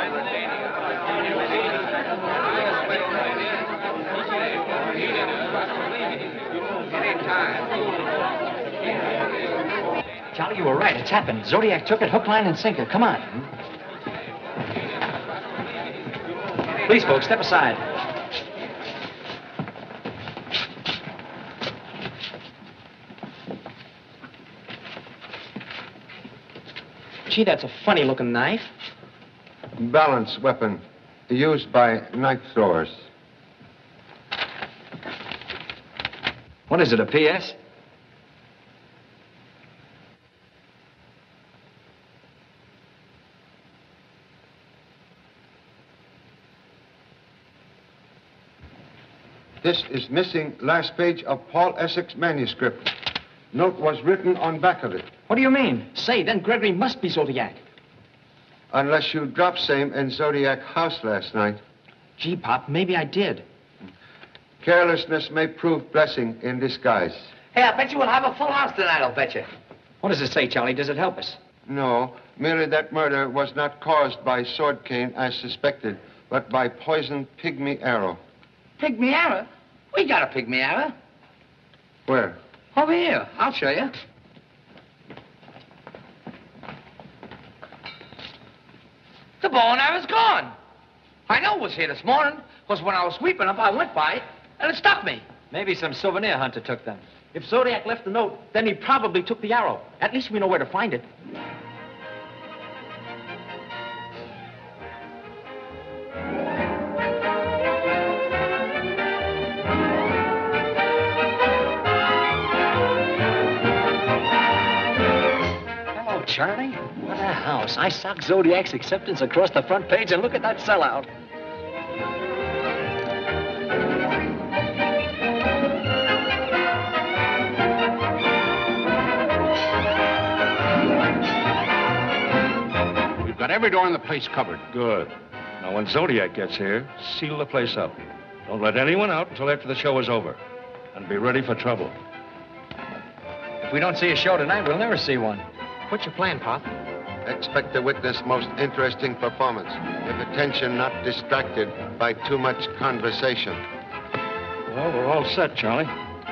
Charlie, you were right. It's happened. Zodiac took it hook, line, and sinker. Come on. Please, folks, step aside. Gee, that's a funny-looking knife. Balance weapon used by knife throwers. What is it, a P.S.? This is missing last page of Paul Essex manuscript. Note was written on back of it. What do you mean? Say, then Gregory must be Zodiac. Unless you dropped same in Zodiac house last night. Gee, Pop, maybe I did. Carelessness may prove blessing in disguise. Hey, I bet you we'll have a full house tonight, I'll bet you. What does it say, Charlie? Does it help us? No, merely that murder was not caused by sword cane as suspected, but by poisoned pygmy arrow. Pygmy arrow? We got a pygmy arrow. Where? Over here. I'll show you. The bow and arrow's gone. I know it was here this morning, because when I was sweeping up, I went by it, and it stuck me. Maybe some souvenir hunter took them. If Zodiac left the note, then he probably took the arrow. At least we know where to find it. Charlie? What a house. I socked Zodiac's acceptance across the front page, and look at that sellout. We've got every door in the place covered. Good. Now, when Zodiac gets here, seal the place up. Don't let anyone out until after the show is over. And be ready for trouble. If we don't see a show tonight, we'll never see one. What's your plan, Pop? Expect to witness most interesting performance, with attention not distracted by too much conversation. Well, we're all set, Charlie.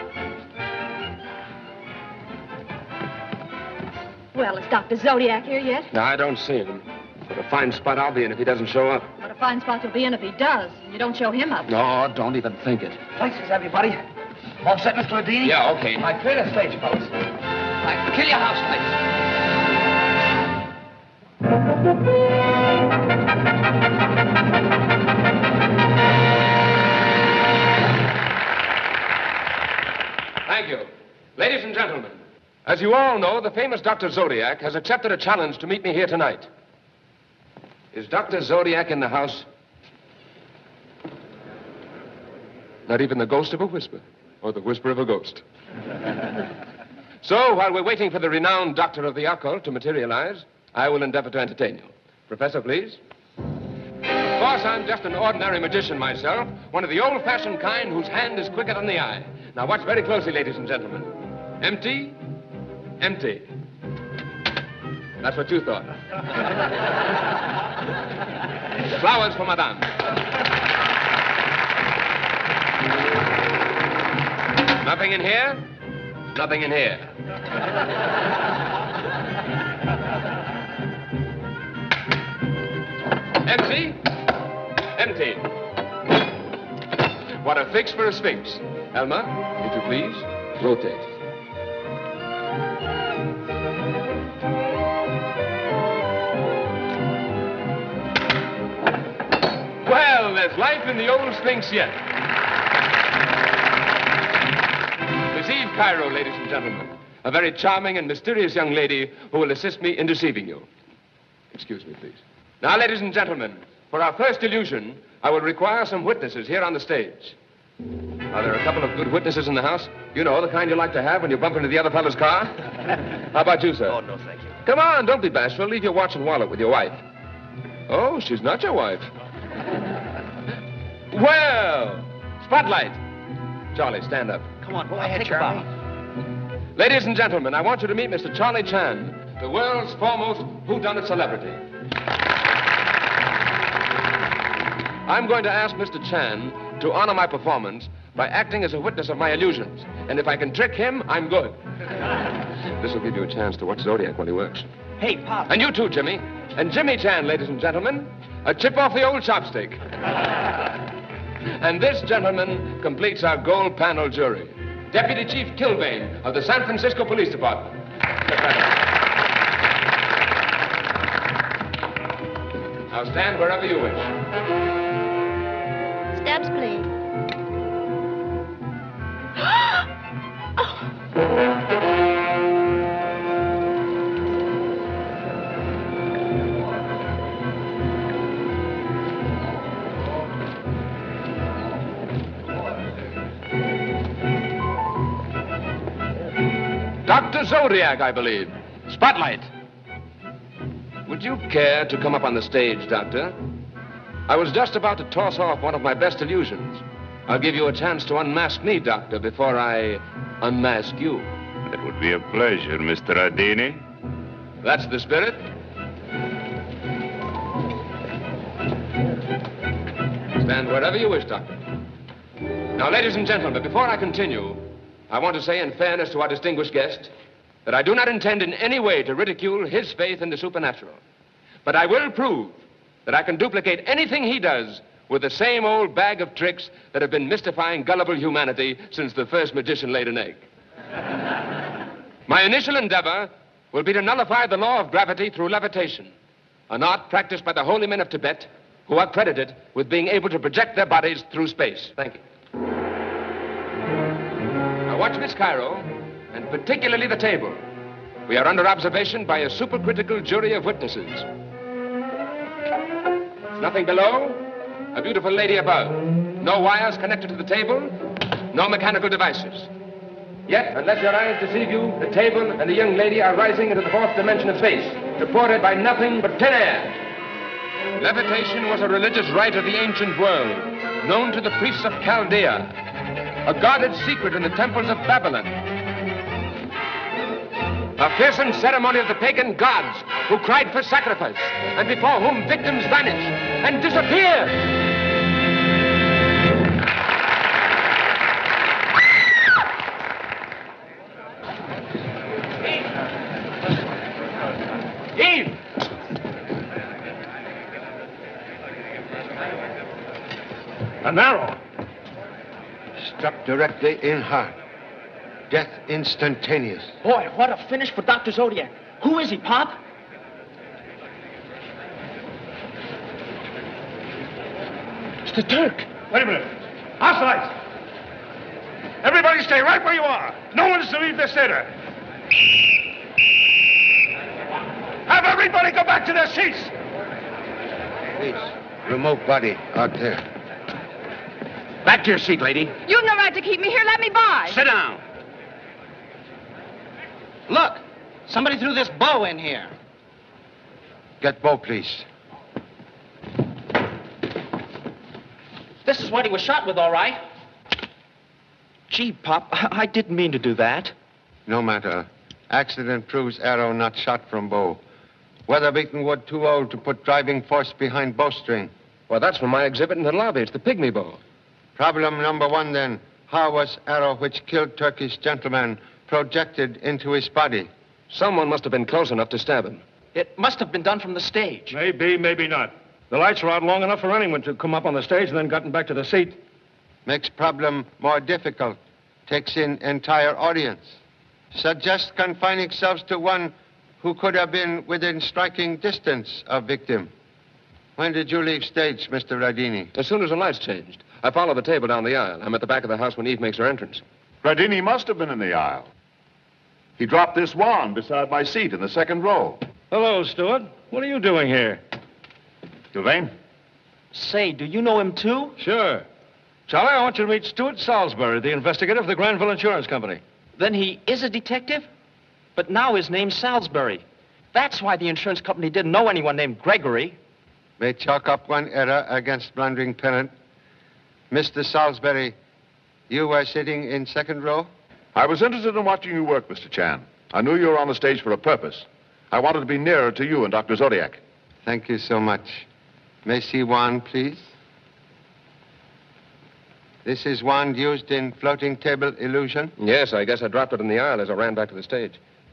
Well, is Dr. Zodiac here yet? No, I don't see him. What a fine spot I'll be in if he doesn't show up. What a fine spot you'll be in if he does, and you don't show him up. No, don't even think it. Places, everybody. All set, Mr. Rhadini? Yeah, okay. All right, clear the stage, fellas. All right, kill your house Thank you. Ladies and gentlemen, as you all know, the famous Dr. Zodiac has accepted a challenge to meet me here tonight. Is Dr. Zodiac in the house? Not even the ghost of a whisper, or the whisper of a ghost. So, while we're waiting for the renowned doctor of the occult to materialize, I will endeavor to entertain you. Professor, please. Of course, I'm just an ordinary magician myself, one of the old-fashioned kind whose hand is quicker than the eye. Now, watch very closely, ladies and gentlemen. Empty, empty. That's what you thought. Flowers for Madame. Nothing in here? Nothing in here. Empty? Empty. What a fix for a sphinx. Elma, if you please, rotate. Well, there's life in the old sphinx yet. Miss Eve Cairo, ladies and gentlemen. A very charming and mysterious young lady who will assist me in deceiving you. Excuse me, please. Now, ladies and gentlemen, for our first illusion, I will require some witnesses here on the stage. Are there a couple of good witnesses in the house? You know, the kind you like to have when you bump into the other fellow's car? How about you, sir? Oh, no, thank you. Come on, don't be bashful. Leave your watch and wallet with your wife. Oh, she's not your wife. Well, spotlight. Charlie, stand up. Come on, go ahead, Charlie. Ladies and gentlemen, I want you to meet Mr. Charlie Chan, the world's foremost whodunit celebrity. I'm going to ask Mr. Chan to honor my performance by acting as a witness of my illusions. And if I can trick him, I'm good. This will give you a chance to watch Zodiac while he works. Hey, Pop. And you too, Jimmy. And Jimmy Chan, ladies and gentlemen, a chip off the old chopstick. And this gentleman completes our gold panel jury. Deputy Chief Kilbane of the San Francisco Police Department. Now stand wherever you wish. Steps, please. Dr. Zodiac, I believe. Spotlight. Would you care to come up on the stage, Doctor? I was just about to toss off one of my best illusions. I'll give you a chance to unmask me, Doctor, before I unmask you. It would be a pleasure, Mr. Rhadini. That's the spirit. Stand wherever you wish, Doctor. Now, ladies and gentlemen, before I continue, I want to say in fairness to our distinguished guest that I do not intend in any way to ridicule his faith in the supernatural. But I will prove that I can duplicate anything he does with the same old bag of tricks that have been mystifying gullible humanity since the first magician laid an egg. My initial endeavor will be to nullify the law of gravity through levitation, an art practiced by the holy men of Tibet who are credited with being able to project their bodies through space. Thank you. Now watch Miss Cairo, and particularly the table. We are under observation by a supercritical jury of witnesses. Nothing below, a beautiful lady above. No wires connected to the table, no mechanical devices. Yet, unless your eyes deceive you, the table and the young lady are rising into the fourth dimension of space, supported by nothing but thin air. Levitation was a religious rite of the ancient world, known to the priests of Chaldea, a guarded secret in the temples of Babylon. A fearsome ceremony of the pagan gods who cried for sacrifice and before whom victims vanished and disappeared. Eve! An arrow. Struck directly in heart. Death instantaneous. Boy, what a finish for Dr. Zodiac. Who is he, Pop? It's the Turk. Wait a minute. House lights. Everybody stay right where you are. No one is to leave this theater. Have everybody go back to their seats. Please, remove body out there. Back to your seat, lady. You've no right to keep me here. Let me by. Sit down. Look, somebody threw this bow in here. Get Bo, please. This is what he was shot with, all right. Gee, Pop, I didn't mean to do that. No matter. Accident proves arrow not shot from bow. Weather-beaten wood too old to put driving force behind bowstring. Well, that's from my exhibit in the lobby. It's the pygmy bow. Problem number one, then. How was arrow which killed Turkish gentleman projected into his body? Someone must have been close enough to stab him. It must have been done from the stage. Maybe, maybe not. The lights were out long enough for anyone to come up on the stage and then gotten back to the seat. Makes problem more difficult. Takes in entire audience. Suggest confining selves to one who could have been within striking distance of victim. When did you leave stage, Mr. Rhadini? As soon as the lights changed. I followed the table down the aisle. I'm at the back of the house when Eve makes her entrance. Rhadini must have been in the aisle. He dropped this wand beside my seat in the second row. Hello, Stewart. What are you doing here? Sylvain? Say, do you know him too? Sure. Charlie, I want you to meet Stuart Salisbury, the investigator for the Granville Insurance Company. Then he is a detective? But now his name's Salisbury. That's why the insurance company didn't know anyone named Gregory. May chalk up one error against blundering parent. Mr. Salisbury, you were sitting in second row? I was interested in watching you work, Mr. Chan. I knew you were on the stage for a purpose. I wanted to be nearer to you and Dr. Zodiac. Thank you so much. May see wand, please? This is wand used in floating table illusion? Yes, I guess I dropped it in the aisle as I ran back to the stage.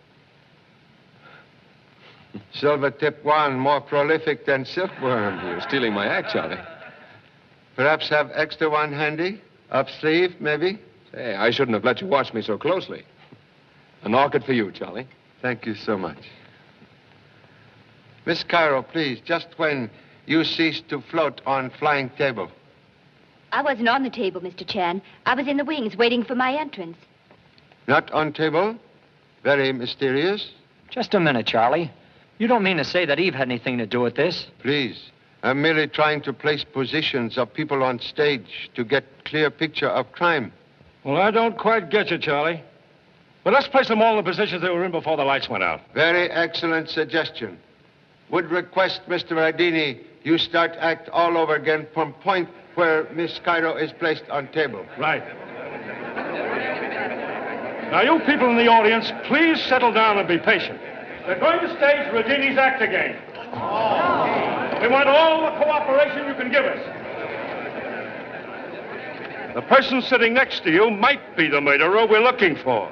Silver tip wand, more prolific than silkworm. You're stealing my act, Charlie. Perhaps have extra one handy? Up sleeve, maybe? Say, I shouldn't have let you watch me so closely. An orchid for you, Charlie. Thank you so much. Miss Cairo, please, just when you ceased to float on flying table. I wasn't on the table, Mr. Chan. I was in the wings waiting for my entrance. Not on table? Very mysterious. Just a minute, Charlie. You don't mean to say that Eve had anything to do with this? Please. I'm merely trying to place positions of people on stage to get clear picture of crime. Well, I don't quite get you, Charlie. But let's place them all in the positions they were in before the lights went out. Very excellent suggestion. Would request, Mr. Rhadini, you start act all over again from point where Miss Cairo is placed on table. Right. Now, you people in the audience, please settle down and be patient. They're going to stage Rhadini's act again. We want all the cooperation you can give us. The person sitting next to you might be the murderer we're looking for.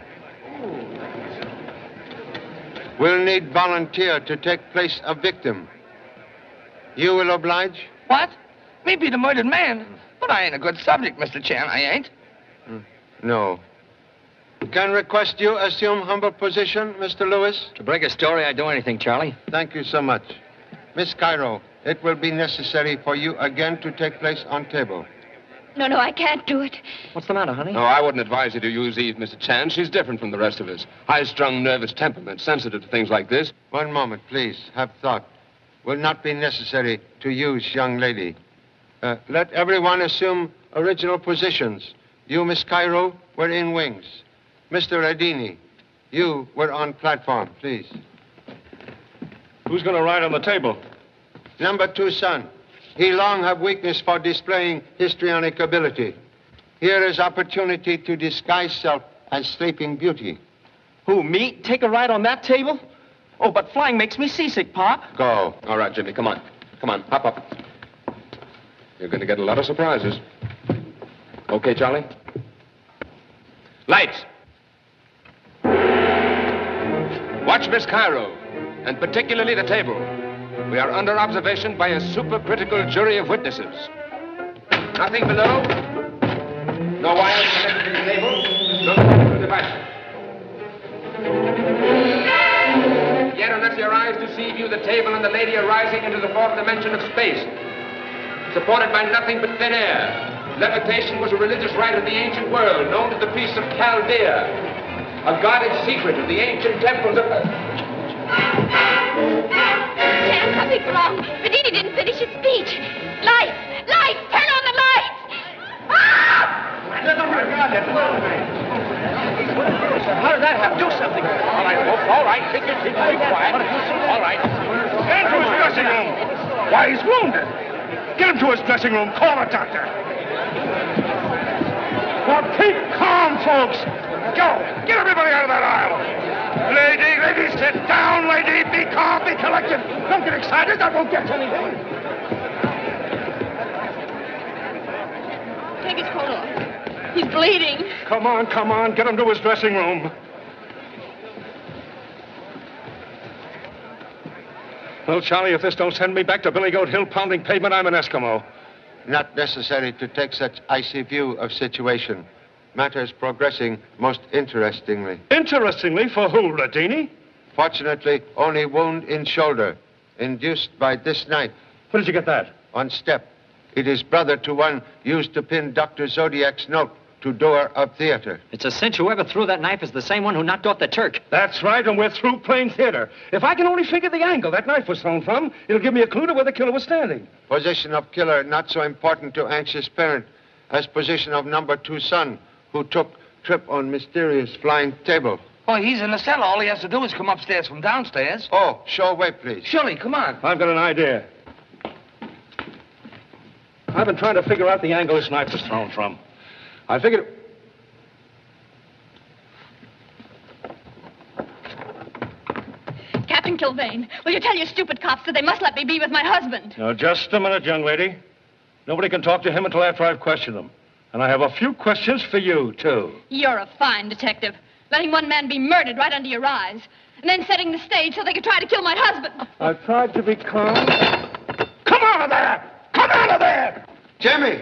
We'll need volunteer to take place of victim. You will oblige? What? Me be the murdered man? But I ain't a good subject, Mr. Chan, I ain't. No. Can request you assume humble position, Mr. Lewis? To break a story, I'd do anything, Charlie. Thank you so much. Miss Cairo, it will be necessary for you again to take place on table. No, I can't do it. What's the matter, honey? No, I wouldn't advise you to use Eve, Mr. Chan. She's different from the rest of us. High-strung, nervous temperament, sensitive to things like this. One moment, please. Have thought. Will not be necessary to use young lady. Let everyone assume original positions. You, Miss Cairo, were in wings. Mr. Rhadini, you were on platform, please. Who's going to ride on the table? Number 2 son. He long have weakness for displaying histrionic ability. Here is opportunity to disguise self as Sleeping Beauty. Who, me? Take a ride on that table? Oh, but flying makes me seasick, Pop. Go. All right, Jimmy, come on. Come on, hop up. You're going to get a lot of surprises. Okay, Charlie? Lights. Watch Miss Cairo, and particularly the table. We are under observation by a supercritical jury of witnesses. Nothing below. No wires connected to the table. No computer device. Yet, unless your eyes deceive you, the table and the lady are rising into the 4th dimension of space, supported by nothing but thin air. Levitation was a religious rite of the ancient world, known as the priests of Chaldea, a guarded secret of the ancient temples of... Chan, something's wrong. Rhadini didn't finish his speech. Lights! Lights! Turn on the lights! Ah! How did that happen? Do something. All right, folks, all right. Take your seats. Be quiet. All right. Get him to his dressing room. Why, he's wounded. Get him to his dressing room. Call a doctor. Now, keep calm, folks. Go. Get everybody out of that aisle. Lady, sit down, lady. Be calm, be collected. Don't get excited. That won't get to anything. Take his coat off. He's bleeding. Come on. Get him to his dressing room. Well, Charlie, if this don't send me back to Billy Goat Hill pounding pavement, I'm an Eskimo. Not necessary to take such icy view of situation. Matters progressing most interestingly. Interestingly? For who, Rhadini? Fortunately, only wound in shoulder, induced by this knife. Where did you get that? On step. It is brother to one used to pin Dr. Zodiac's note to door of theater. It's a cinch whoever threw that knife is the same one who knocked off the Turk. That's right, and we're through playing theater. If I can only figure the angle that knife was thrown from, it'll give me a clue to where the killer was standing. Position of killer not so important to anxious parent as position of number 2 son who took trip on mysterious flying table. Oh, he's in the cellar. All he has to do is come upstairs from downstairs. Oh, show way, please. Surely, come on. I've got an idea. I've been trying to figure out the angle this knife was thrown from. I figured... Captain Kilvane, will you tell your stupid cops that they must let me be with my husband? Now, just a minute, young lady. Nobody can talk to him until after I've questioned him. And I have a few questions for you, too. You're a fine detective. Letting one man be murdered right under your eyes. And then setting the stage so they could try to kill my husband. I've tried to be calm. Come out of there! Come out of there! Jimmy!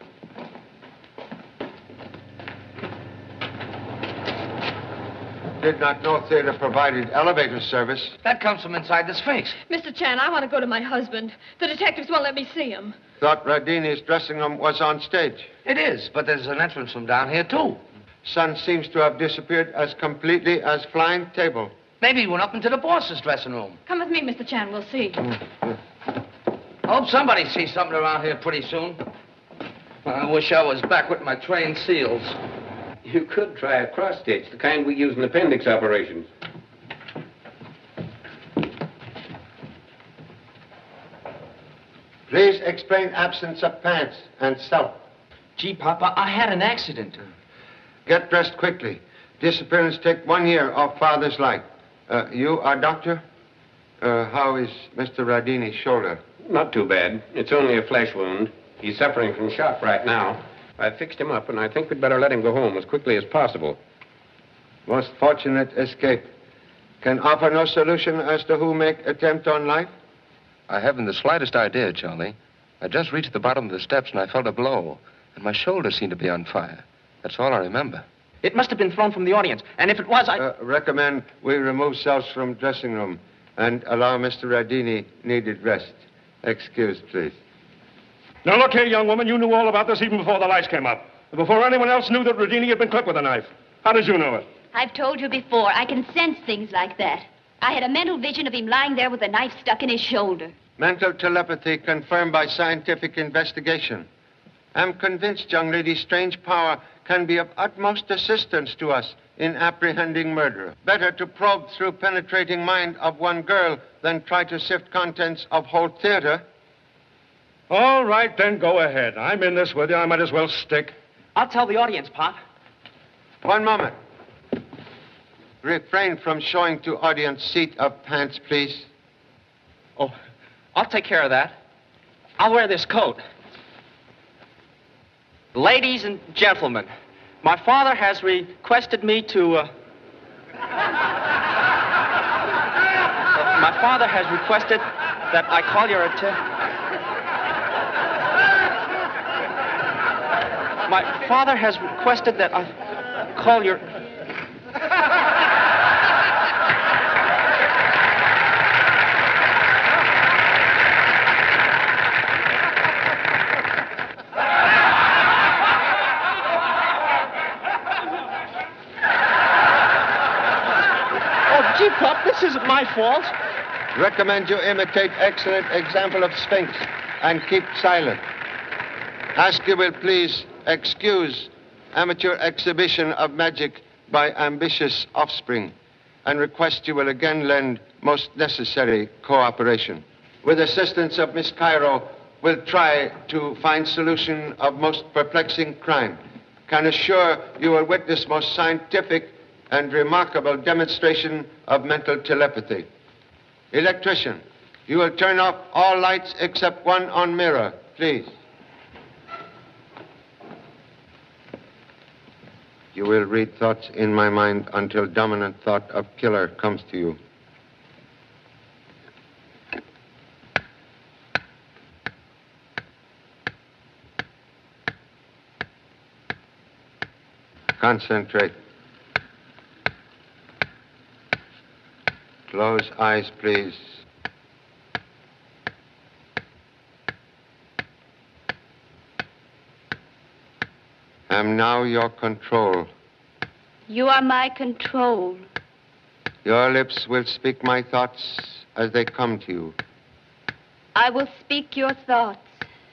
Did not know theater provided elevator service. That comes from inside the Sphinx. Mr. Chan, I want to go to my husband. The detectives won't let me see him. Thought Rhadini's dressing room was on stage. It is, but there's an entrance from down here, too. Son seems to have disappeared as completely as flying table. Maybe he went up into the boss's dressing room. Come with me, Mr. Chan. We'll see. I hope somebody sees something around here pretty soon. I wish I was back with my trained seals. You could try a cross-stitch, the kind we use in appendix operations. Please explain absence of pants and self. Gee, Papa, I had an accident. Get dressed quickly. Disappearance take 1 year of father's life. You are doctor? How is Mr. Rhadini's shoulder? Not too bad. It's only a flesh wound. He's suffering from shock right now. I fixed him up, and I think we'd better let him go home as quickly as possible. Most fortunate escape. Can offer no solution as to who make attempt on life? I haven't the slightest idea, Charlie. I just reached the bottom of the steps and I felt a blow, and my shoulder seemed to be on fire. That's all I remember. It must have been thrown from the audience, and if it was, Recommend we remove cells from dressing room and allow Mr. Rhadini needed rest. Excuse, please. Now, look here, young woman. You knew all about this even before the lights came up. And before anyone else knew that Rhadini had been clipped with a knife. How did you know it? I've told you before, I can sense things like that. I had a mental vision of him lying there with a knife stuck in his shoulder. Mental telepathy confirmed by scientific investigation. I'm convinced young lady's strange power can be of utmost assistance to us in apprehending murderer. Better to probe through penetrating mind of one girl than try to sift contents of whole theater. All right, then go ahead. I'm in this with you. I might as well stick. I'll tell the audience, Pop. One moment. Refrain from showing to audience seat of pants, please. Oh, I'll take care of that. I'll wear this coat. Ladies and gentlemen, my father has requested me to... my father has requested that I call your attention... My father has requested that I call your... Oh, gee, Pop, this isn't my fault. Recommend you imitate excellent example of Sphinx and keep silent. Ask you will please excuse amateur exhibition of magic by ambitious offspring and request you will again lend most necessary cooperation. With assistance of Miss Cairo, we'll try to find solution of most perplexing crime. Can assure you will witness most scientific and remarkable demonstration of mental telepathy. Electrician, you will turn off all lights except one on mirror, please. You will read thoughts in my mind until dominant thought of killer comes to you. Concentrate. Close eyes, please. Am now your control. You are my control. Your lips will speak my thoughts as they come to you. I will speak your thoughts.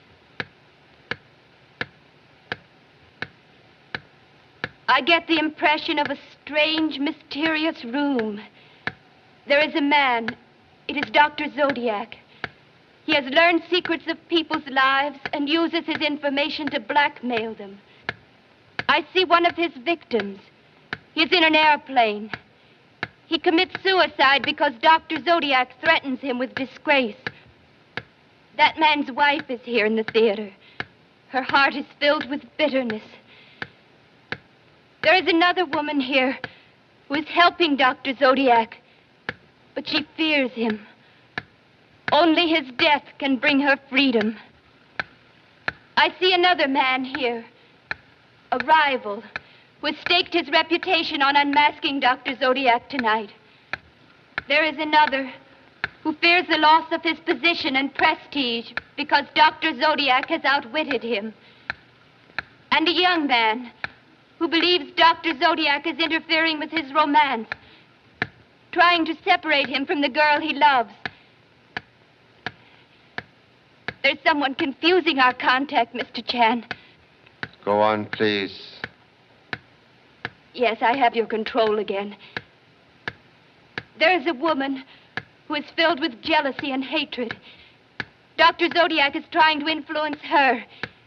I get the impression of a strange, mysterious room. There is a man. It is Dr. Zodiac. He has learned secrets of people's lives and uses his information to blackmail them. I see one of his victims. He is in an airplane. He commits suicide because Dr. Zodiac threatens him with disgrace. That man's wife is here in the theater. Her heart is filled with bitterness. There is another woman here who is helping Dr. Zodiac, but she fears him. Only his death can bring her freedom. I see another man here, a rival, who has staked his reputation on unmasking Dr. Zodiac tonight. There is another who fears the loss of his position and prestige because Dr. Zodiac has outwitted him. And a young man who believes Dr. Zodiac is interfering with his romance, trying to separate him from the girl he loves. There's someone confusing our contact, Mr. Chan. Go on, please. Yes, I have your control again. There is a woman who is filled with jealousy and hatred. Dr. Zodiac is trying to influence her.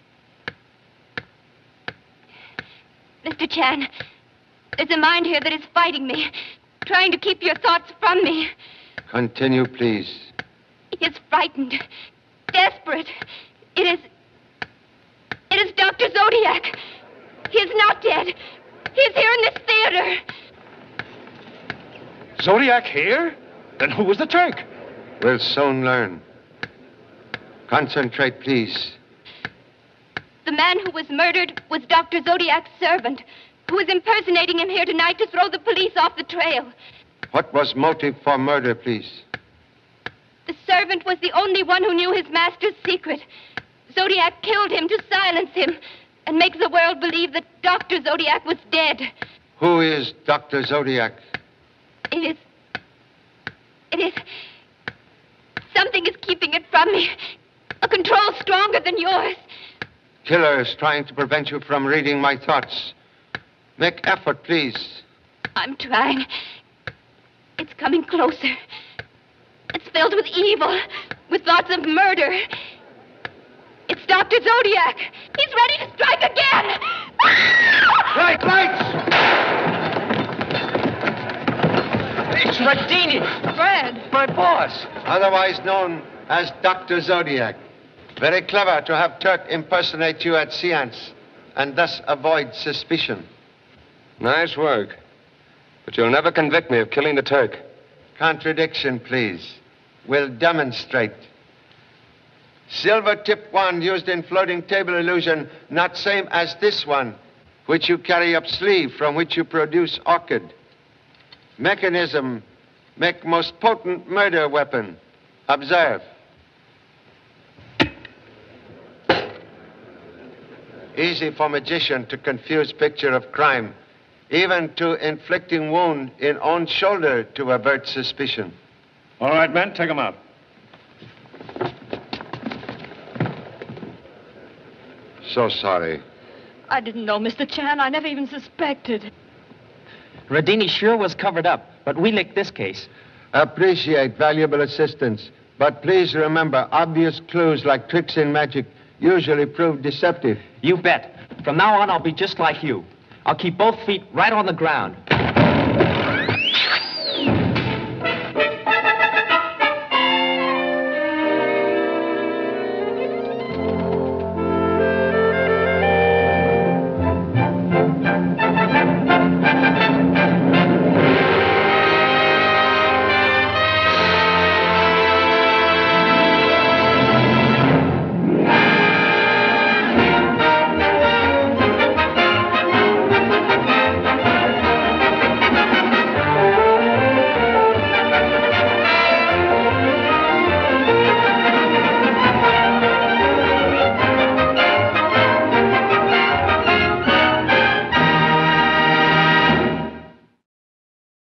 Mr. Chan, there's a mind here that is fighting me, trying to keep your thoughts from me. Continue, please. He is frightened, desperate. It is Dr. Zodiac. He is not dead. He is here in this theater. Zodiac here? Then who was the Turk? We'll soon learn. Concentrate, please. The man who was murdered was Dr. Zodiac's servant, who is impersonating him here tonight to throw the police off the trail. What was motive for murder, please? The servant was the only one who knew his master's secret. Zodiac killed him to silence him and make the world believe that Dr. Zodiac was dead. Who is Dr. Zodiac? It is... Something is keeping it from me. A control stronger than yours. Killer is trying to prevent you from reading my thoughts. Make effort, please. I'm trying. It's coming closer. It's filled with evil, with thoughts of murder. It's Dr. Zodiac. He's ready to strike again. Right, lights! It's Rhadini. Fred. My boss. Otherwise known as Dr. Zodiac. Very clever to have Turk impersonate you at seance and thus avoid suspicion. Nice work. But you'll never convict me of killing the Turk. Contradiction, please. We'll demonstrate. Silver tip wand used in floating table illusion, not same as this one, which you carry up sleeve, from which you produce orchid. Mechanism, make most potent murder weapon. Observe. Easy for magician to confuse picture of crime, even to inflicting wound in own shoulder to avert suspicion. All right, men, take him out. So sorry. I didn't know, Mr. Chan. I never even suspected. Rhadini sure was covered up, but we licked this case. Appreciate valuable assistance, but please remember, obvious clues like tricks in magic usually prove deceptive. You bet. From now on, I'll be just like you. I'll keep both feet right on the ground.